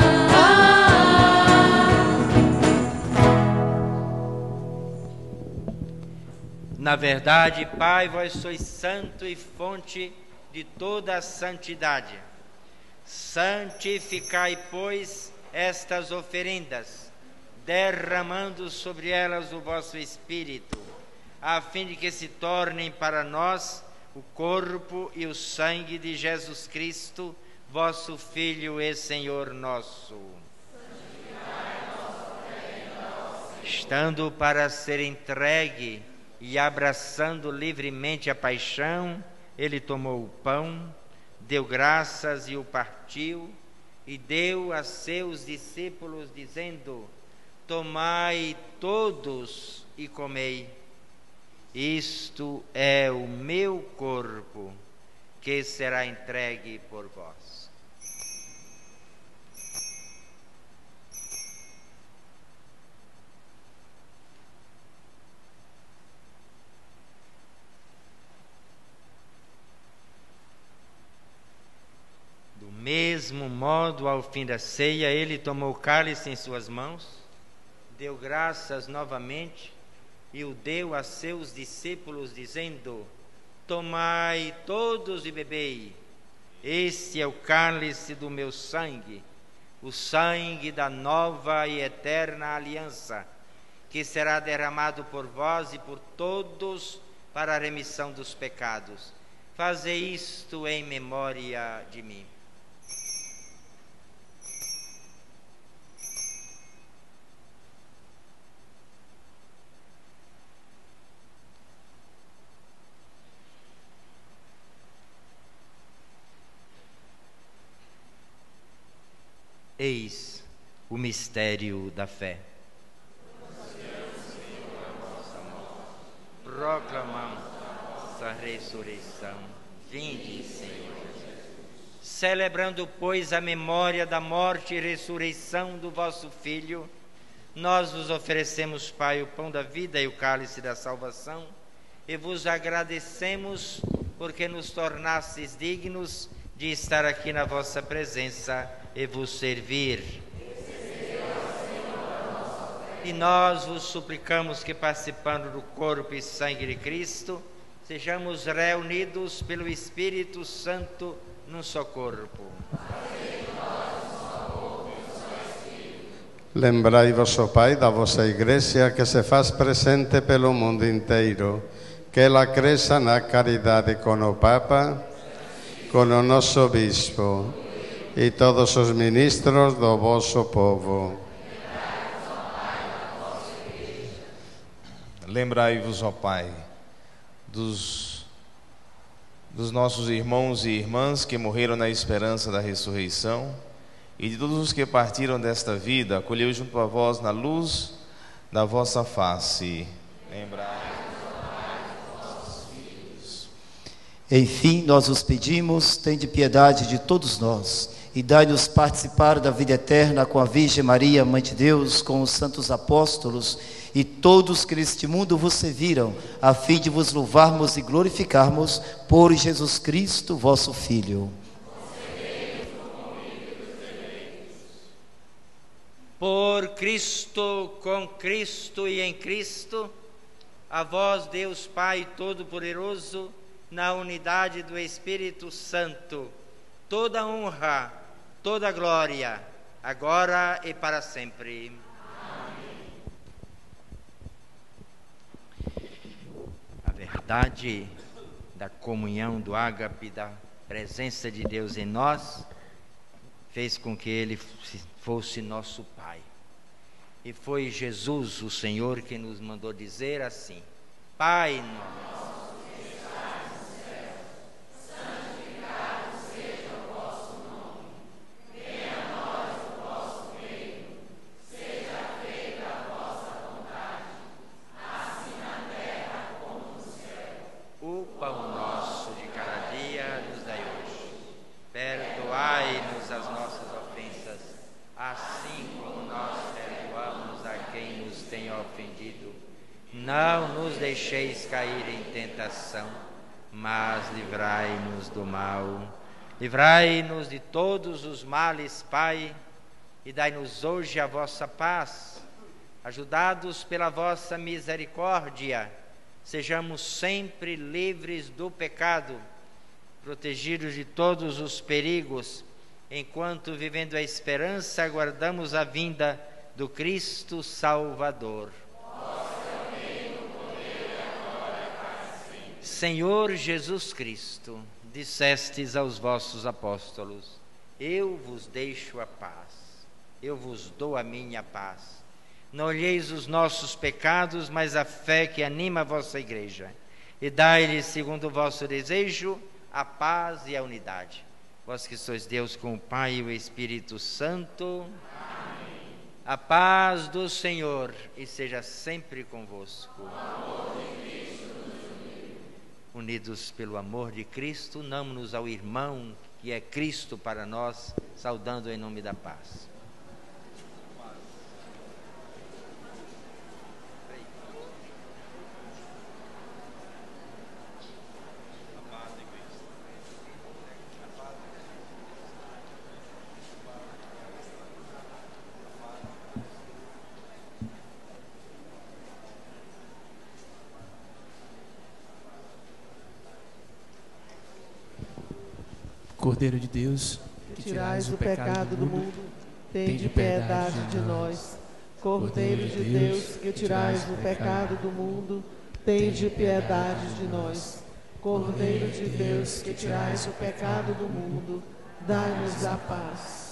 ah. Na verdade, Pai, vós sois santo e fonte de toda a santidade. Santificai, pois, estas oferendas, derramando sobre elas o vosso Espírito, a fim de que se tornem para nós o corpo e o sangue de Jesus Cristo, vosso Filho e Senhor nosso. Estando para ser entregue e abraçando livremente a paixão, ele tomou o pão, deu graças e o partiu, e deu a seus discípulos, dizendo: tomai todos e comei, isto é o meu corpo, que será entregue por vós. Do mesmo modo, ao fim da ceia, ele tomou o cálice em suas mãos, deu graças novamente e o deu a seus discípulos, dizendo: tomai todos e bebei, este é o cálice do meu sangue, o sangue da nova e eterna aliança, que será derramado por vós e por todos para a remissão dos pecados. Fazei isto em memória de mim. Eis o mistério da fé. Proclamamos a ressurreição. Vinde, Senhor. Celebrando, pois, a memória da morte e ressurreição do vosso Filho, nós vos oferecemos, Pai, o pão da vida e o cálice da salvação, e vos agradecemos porque nos tornastes dignos de estar aqui na vossa presença e vos servir. E nós vos suplicamos que, participando do corpo e sangue de Cristo, sejamos reunidos pelo Espírito Santo num só corpo. Lembrai-vos, ó Pai, da vossa Igreja que se faz presente pelo mundo inteiro, que ela cresça na caridade com o Papa, com o nosso Bispo e todos os ministros do vosso povo. Lembrai-vos, ó Pai, dos, dos nossos irmãos e irmãs que morreram na esperança da ressurreição e de todos os que partiram desta vida, acolheu junto a vós na luz da vossa face. Lembrai-vos. Enfim, nós os pedimos, tende piedade de todos nós e dai-nos participar da vida eterna com a Virgem Maria, Mãe de Deus, com os santos apóstolos e todos que neste mundo vos serviram, a fim de vos louvarmos e glorificarmos por Jesus Cristo, vosso Filho. Por Cristo, com Cristo e em Cristo, a vós, Deus Pai Todo-Poderoso, na unidade do Espírito Santo, toda honra, toda glória, agora e para sempre. Amém. A verdade da comunhão do ágape, da presença de Deus em nós, fez com que Ele fosse nosso Pai. E foi Jesus, o Senhor, que nos mandou dizer assim: Pai nosso, não nos deixeis cair em tentação, mas livrai-nos do mal. Livrai-nos de todos os males, Pai, e dai-nos hoje a vossa paz. Ajudados pela vossa misericórdia, sejamos sempre livres do pecado, protegidos de todos os perigos, enquanto, vivendo a esperança, aguardamos a vinda do Cristo Salvador. Senhor Jesus Cristo, dissestes aos vossos apóstolos: eu vos deixo a paz, eu vos dou a minha paz. Não olheis os nossos pecados, mas a fé que anima a vossa igreja. E dai-lhes, segundo o vosso desejo, a paz e a unidade. Vós que sois Deus com o Pai e o Espírito Santo. Amém. A paz do Senhor e seja sempre convosco. Unidos pelo amor de Cristo, unamos-nos ao irmão que é Cristo para nós, saudando em nome da paz. Cordeiro de Deus, que tirais o pecado do mundo, tende piedade de nós. Cordeiro de Deus, que tirais o pecado do mundo, tende piedade de nós. Cordeiro de Deus, que tirais o pecado do mundo, dai-nos a paz.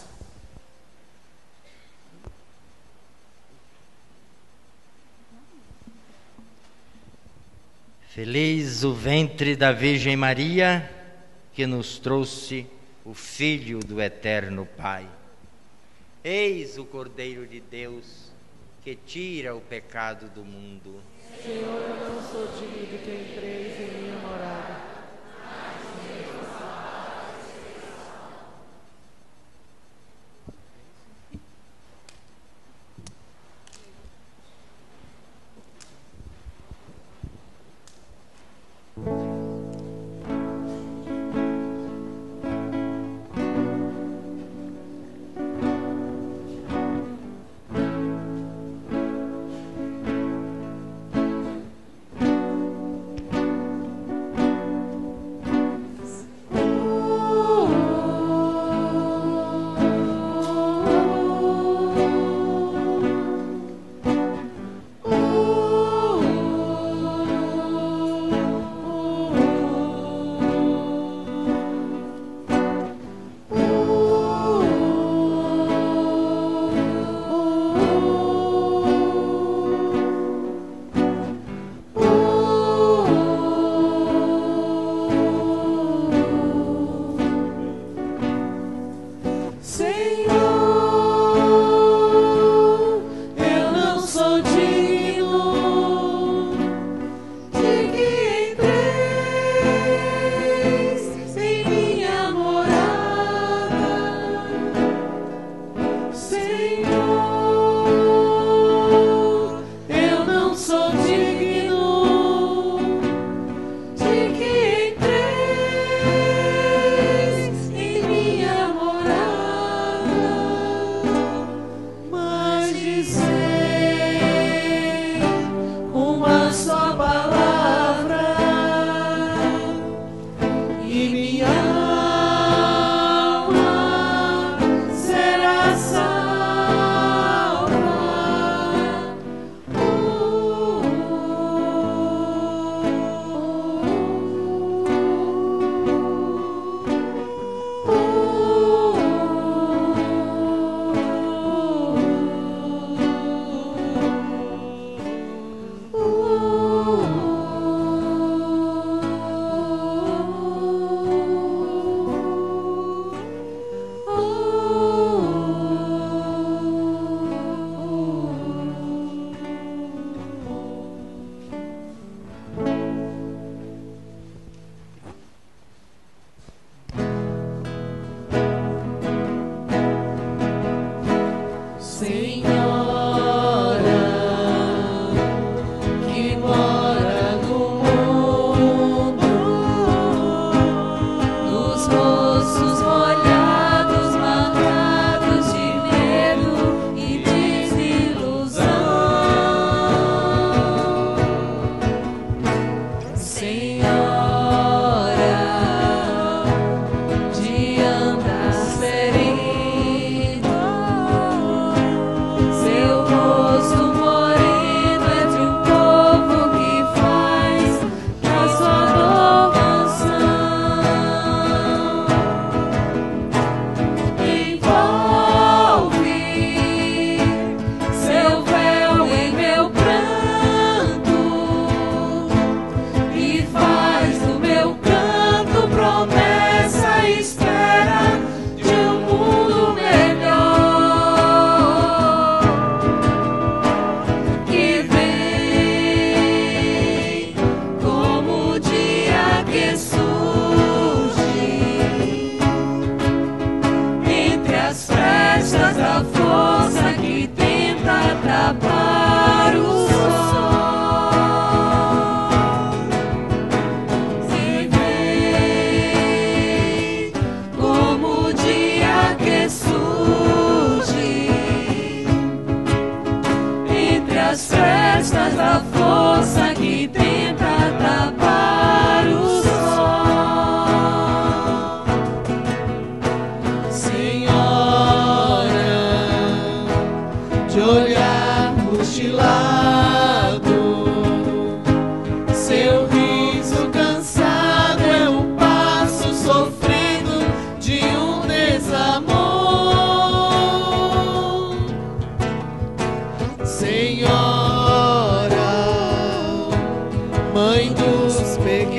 Feliz o ventre da Virgem Maria, que nos trouxe o Filho do Eterno Pai. Eis o Cordeiro de Deus, que tira o pecado do mundo. Senhor, eu não sou digno de que entreis em minha morada.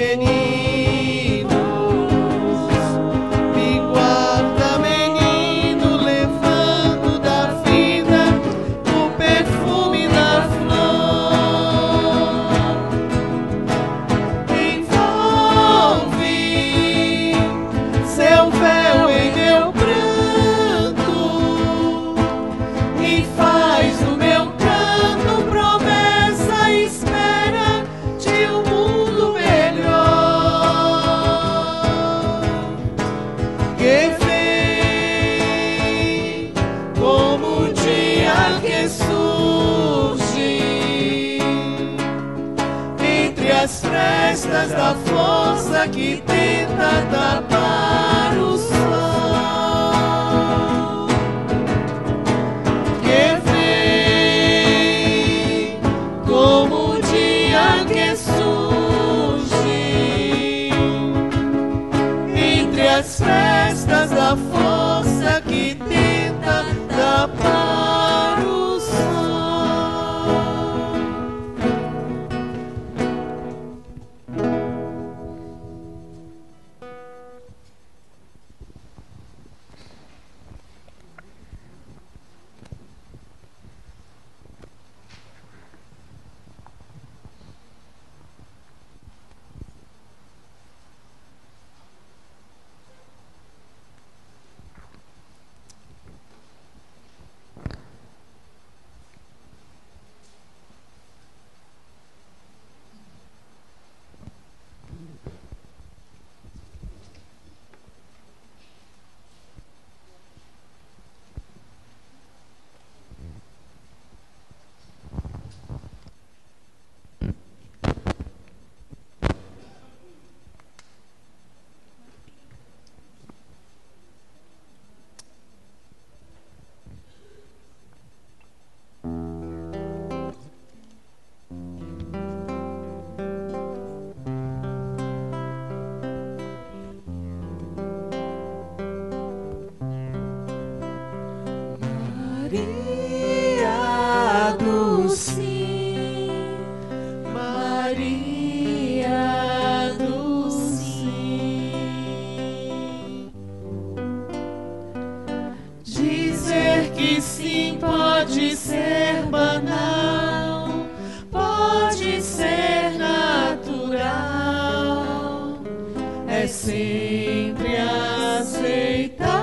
Da força que tenta tapar o sol, que vem como o dia que surge entre as festas da força que tenta tapar o sol. Maria do sim, Maria do sim. Dizer que sim pode ser banal, pode ser natural, é sempre aceitar.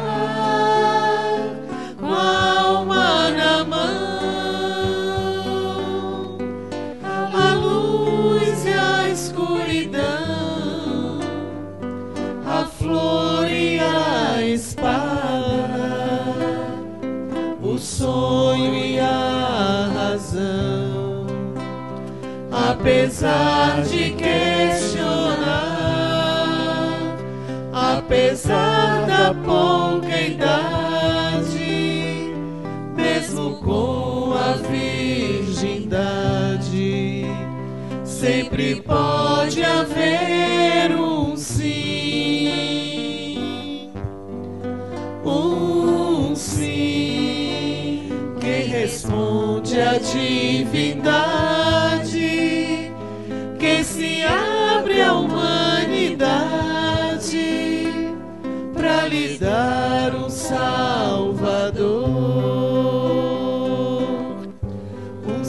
Sonho e a razão, apesar de questionar, apesar da pouca idade, mesmo com a virgindade, sempre pode haver um sim, um sim. Responde a divindade, que se abre à humanidade para lhe dar um Salvador, um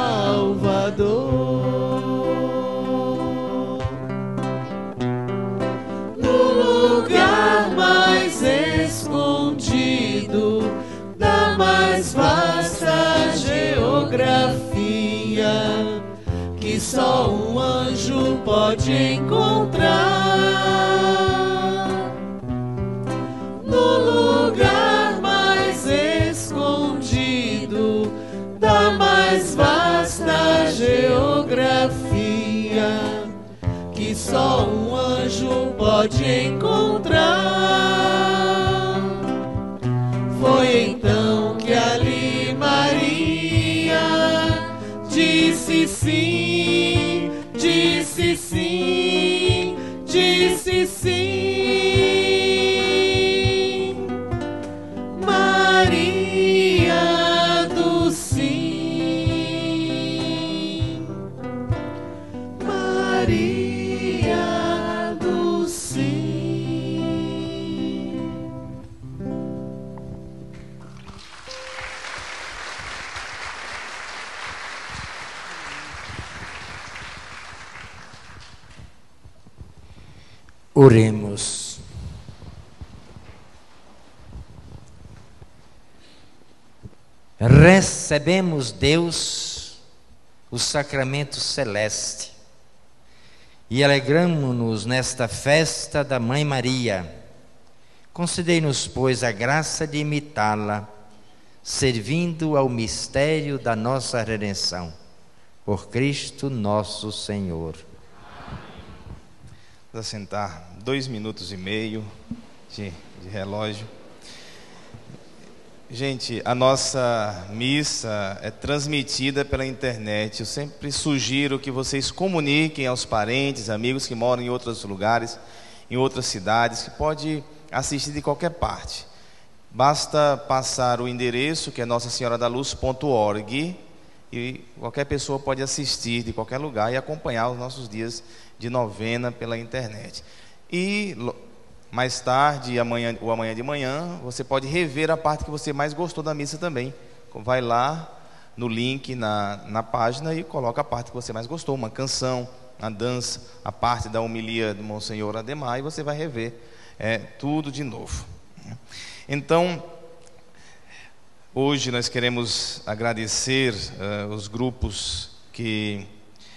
Salvador. No lugar mais escondido da mais vasta geografia, que só um anjo pode encontrar. No lugar mais escondido da mais vasta geografia, que só um anjo pode encontrar. Foi então que ali Maria disse sim, disse sim, disse sim. Maria do sim, Maria Oremos. Recebemos, Deus, o sacramento celeste e alegramo-nos nesta festa da Mãe Maria. Concedei-nos, pois, a graça de imitá-la, servindo ao mistério da nossa redenção. Por Cristo nosso Senhor. Vamos assentar dois minutos e meio de, de relógio. Gente, a nossa missa é transmitida pela internet. Eu sempre sugiro que vocês comuniquem aos parentes, amigos que moram em outros lugares, em outras cidades, que pode assistir de qualquer parte. Basta passar o endereço, que é nossa senhora da luz ponto org, e qualquer pessoa pode assistir de qualquer lugar e acompanhar os nossos dias de novena pela internet. E mais tarde, amanhã, ou amanhã de manhã, você pode rever a parte que você mais gostou da missa também. Vai lá no link na, na página e coloca a parte que você mais gostou, uma canção, a dança, a parte da homilia do Monsenhor Ademar, e você vai rever é, tudo de novo. Então, hoje nós queremos agradecer uh, os grupos que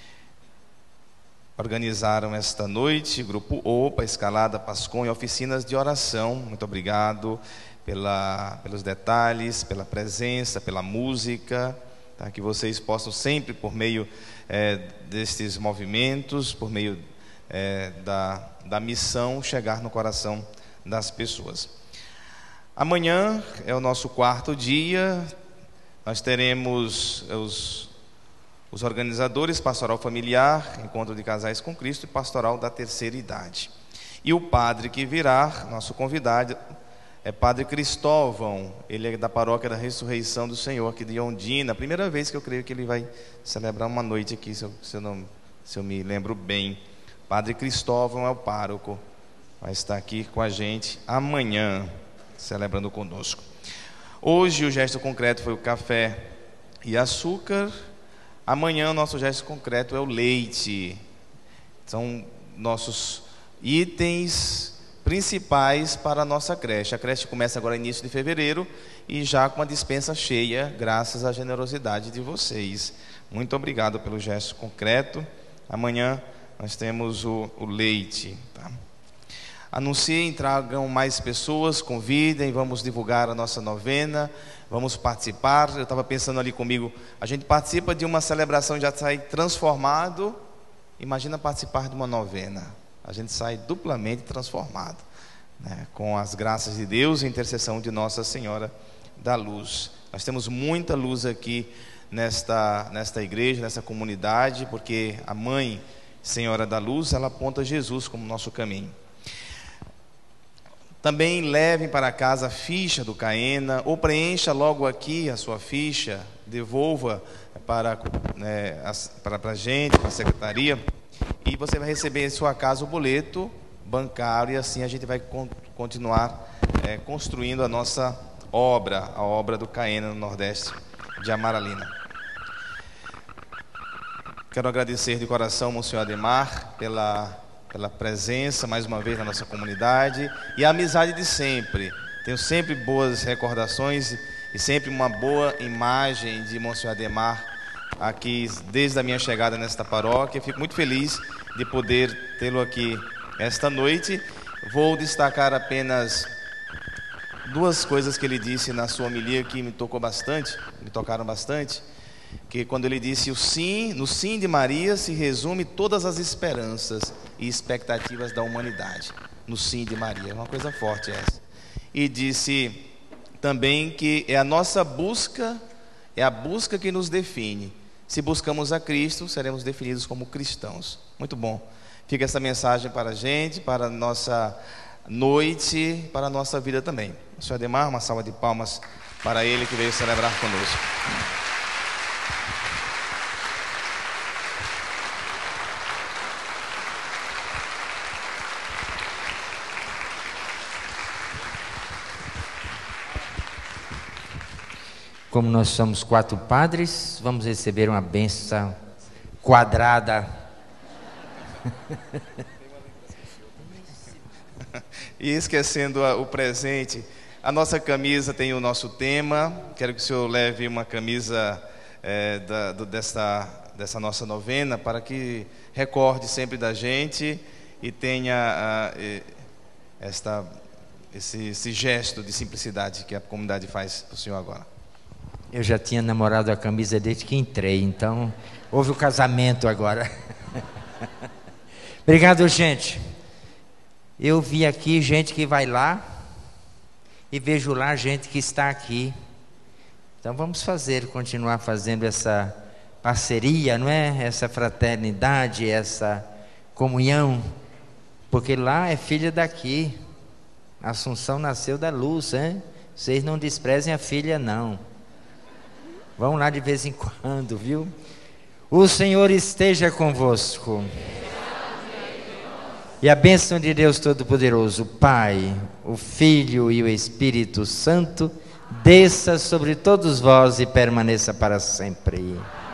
organizaram esta noite, Grupo OPA, Escalada, Pascom e Oficinas de Oração. Muito obrigado pela, pelos detalhes, pela presença, pela música, tá? Que vocês possam sempre, por meio é, destes movimentos, por meio é, da, da missão, chegar no coração das pessoas. Amanhã é o nosso quarto dia, nós teremos os, os organizadores, Pastoral Familiar, Encontro de Casais com Cristo e Pastoral da Terceira Idade. E o padre que virá, nosso convidado, é Padre Cristóvão, ele é da Paróquia da Ressurreição do Senhor, aqui de Ondina, primeira vez que eu creio que ele vai celebrar uma noite aqui, se eu, se eu, não, se eu me lembro bem. Padre Cristóvão é o pároco, vai estar aqui com a gente amanhã, celebrando conosco. Hoje o gesto concreto foi o café e açúcar. Amanhã o nosso gesto concreto é o leite. São nossos itens principais para a nossa creche. A creche começa agora no início de fevereiro e já com a dispensa cheia, graças à generosidade de vocês. Muito obrigado pelo gesto concreto. Amanhã nós temos o, o leite, tá? Anunciem, tragam mais pessoas, convidem, vamos divulgar a nossa novena, vamos participar. Eu estava pensando ali comigo, a gente participa de uma celebração e já sai transformado. Imagina participar de uma novena, a gente sai duplamente transformado, né? Com as graças de Deus e a intercessão de Nossa Senhora da Luz. Nós temos muita luz aqui nesta, nesta igreja, nessa comunidade, porque a Mãe Senhora da Luz, ela aponta Jesus como nosso caminho. Também levem para casa a ficha do Caena, ou preencha logo aqui a sua ficha, devolva para, né, para a gente, para a secretaria, e você vai receber em sua casa o boleto bancário, e assim a gente vai con continuar é, construindo a nossa obra, a obra do Caena no Nordeste de Amaralina. Quero agradecer de coração ao Monsenhor Ademar pela... pela presença mais uma vez na nossa comunidade e a amizade de sempre. Tenho sempre boas recordações e sempre uma boa imagem de Monsenhor Ademar aqui desde a minha chegada nesta paróquia. Fico muito feliz de poder tê-lo aqui esta noite. Vou destacar apenas duas coisas que ele disse na sua homilia que me tocou bastante, me tocaram bastante. Que quando ele disse o sim, no sim de Maria se resume todas as esperanças e expectativas da humanidade. No sim de Maria, é uma coisa forte essa. E disse também que é a nossa busca, é a busca que nos define. Se buscamos a Cristo, seremos definidos como cristãos. Muito bom. Fica essa mensagem para a gente, para a nossa noite, para a nossa vida também. O senhor Ademar, uma salva de palmas para ele que veio celebrar conosco. Como nós somos quatro padres, vamos receber uma bênção quadrada. E esquecendo a, o presente, a nossa camisa tem o nosso tema. Quero que o senhor leve uma camisa é, da, do, dessa, dessa nossa novena, para que recorde sempre da gente e tenha a, e, esta, esse, esse gesto de simplicidade que a comunidade faz para o senhor agora. Eu já tinha namorado a camisa desde que entrei, então houve o casamento agora. Obrigado, gente. Eu vi aqui gente que vai lá e vejo lá gente que está aqui. Então vamos fazer, continuar fazendo essa parceria, não é? Essa fraternidade, essa comunhão, porque lá é filha daqui. A Assunção nasceu da luz, hein? Vocês não desprezem a filha, não. Vão lá de vez em quando, viu? O Senhor esteja convosco. E a bênção de Deus Todo-Poderoso, Pai, o Filho e o Espírito Santo, desça sobre todos vós e permaneça para sempre. Amém.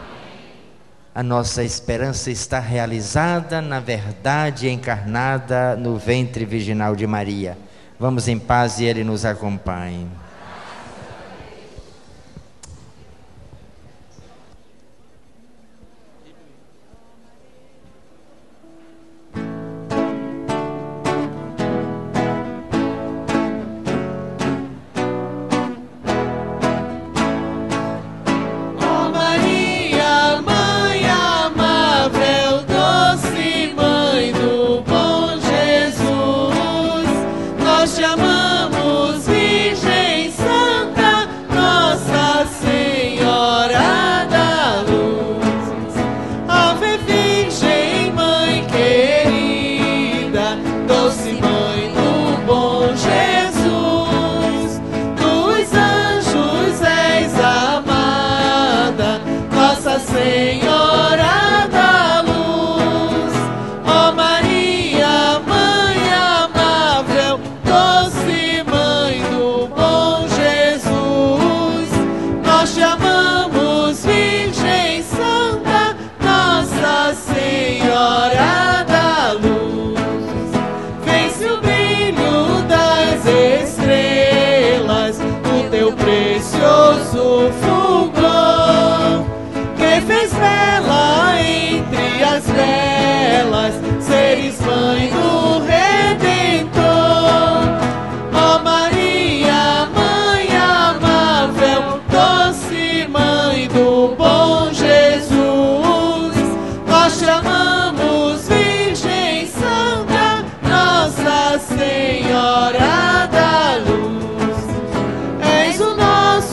A nossa esperança está realizada na verdade encarnada no ventre virginal de Maria. Vamos em paz e Ele nos acompanhe.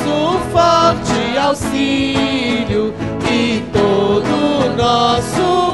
Auxílio e todo nosso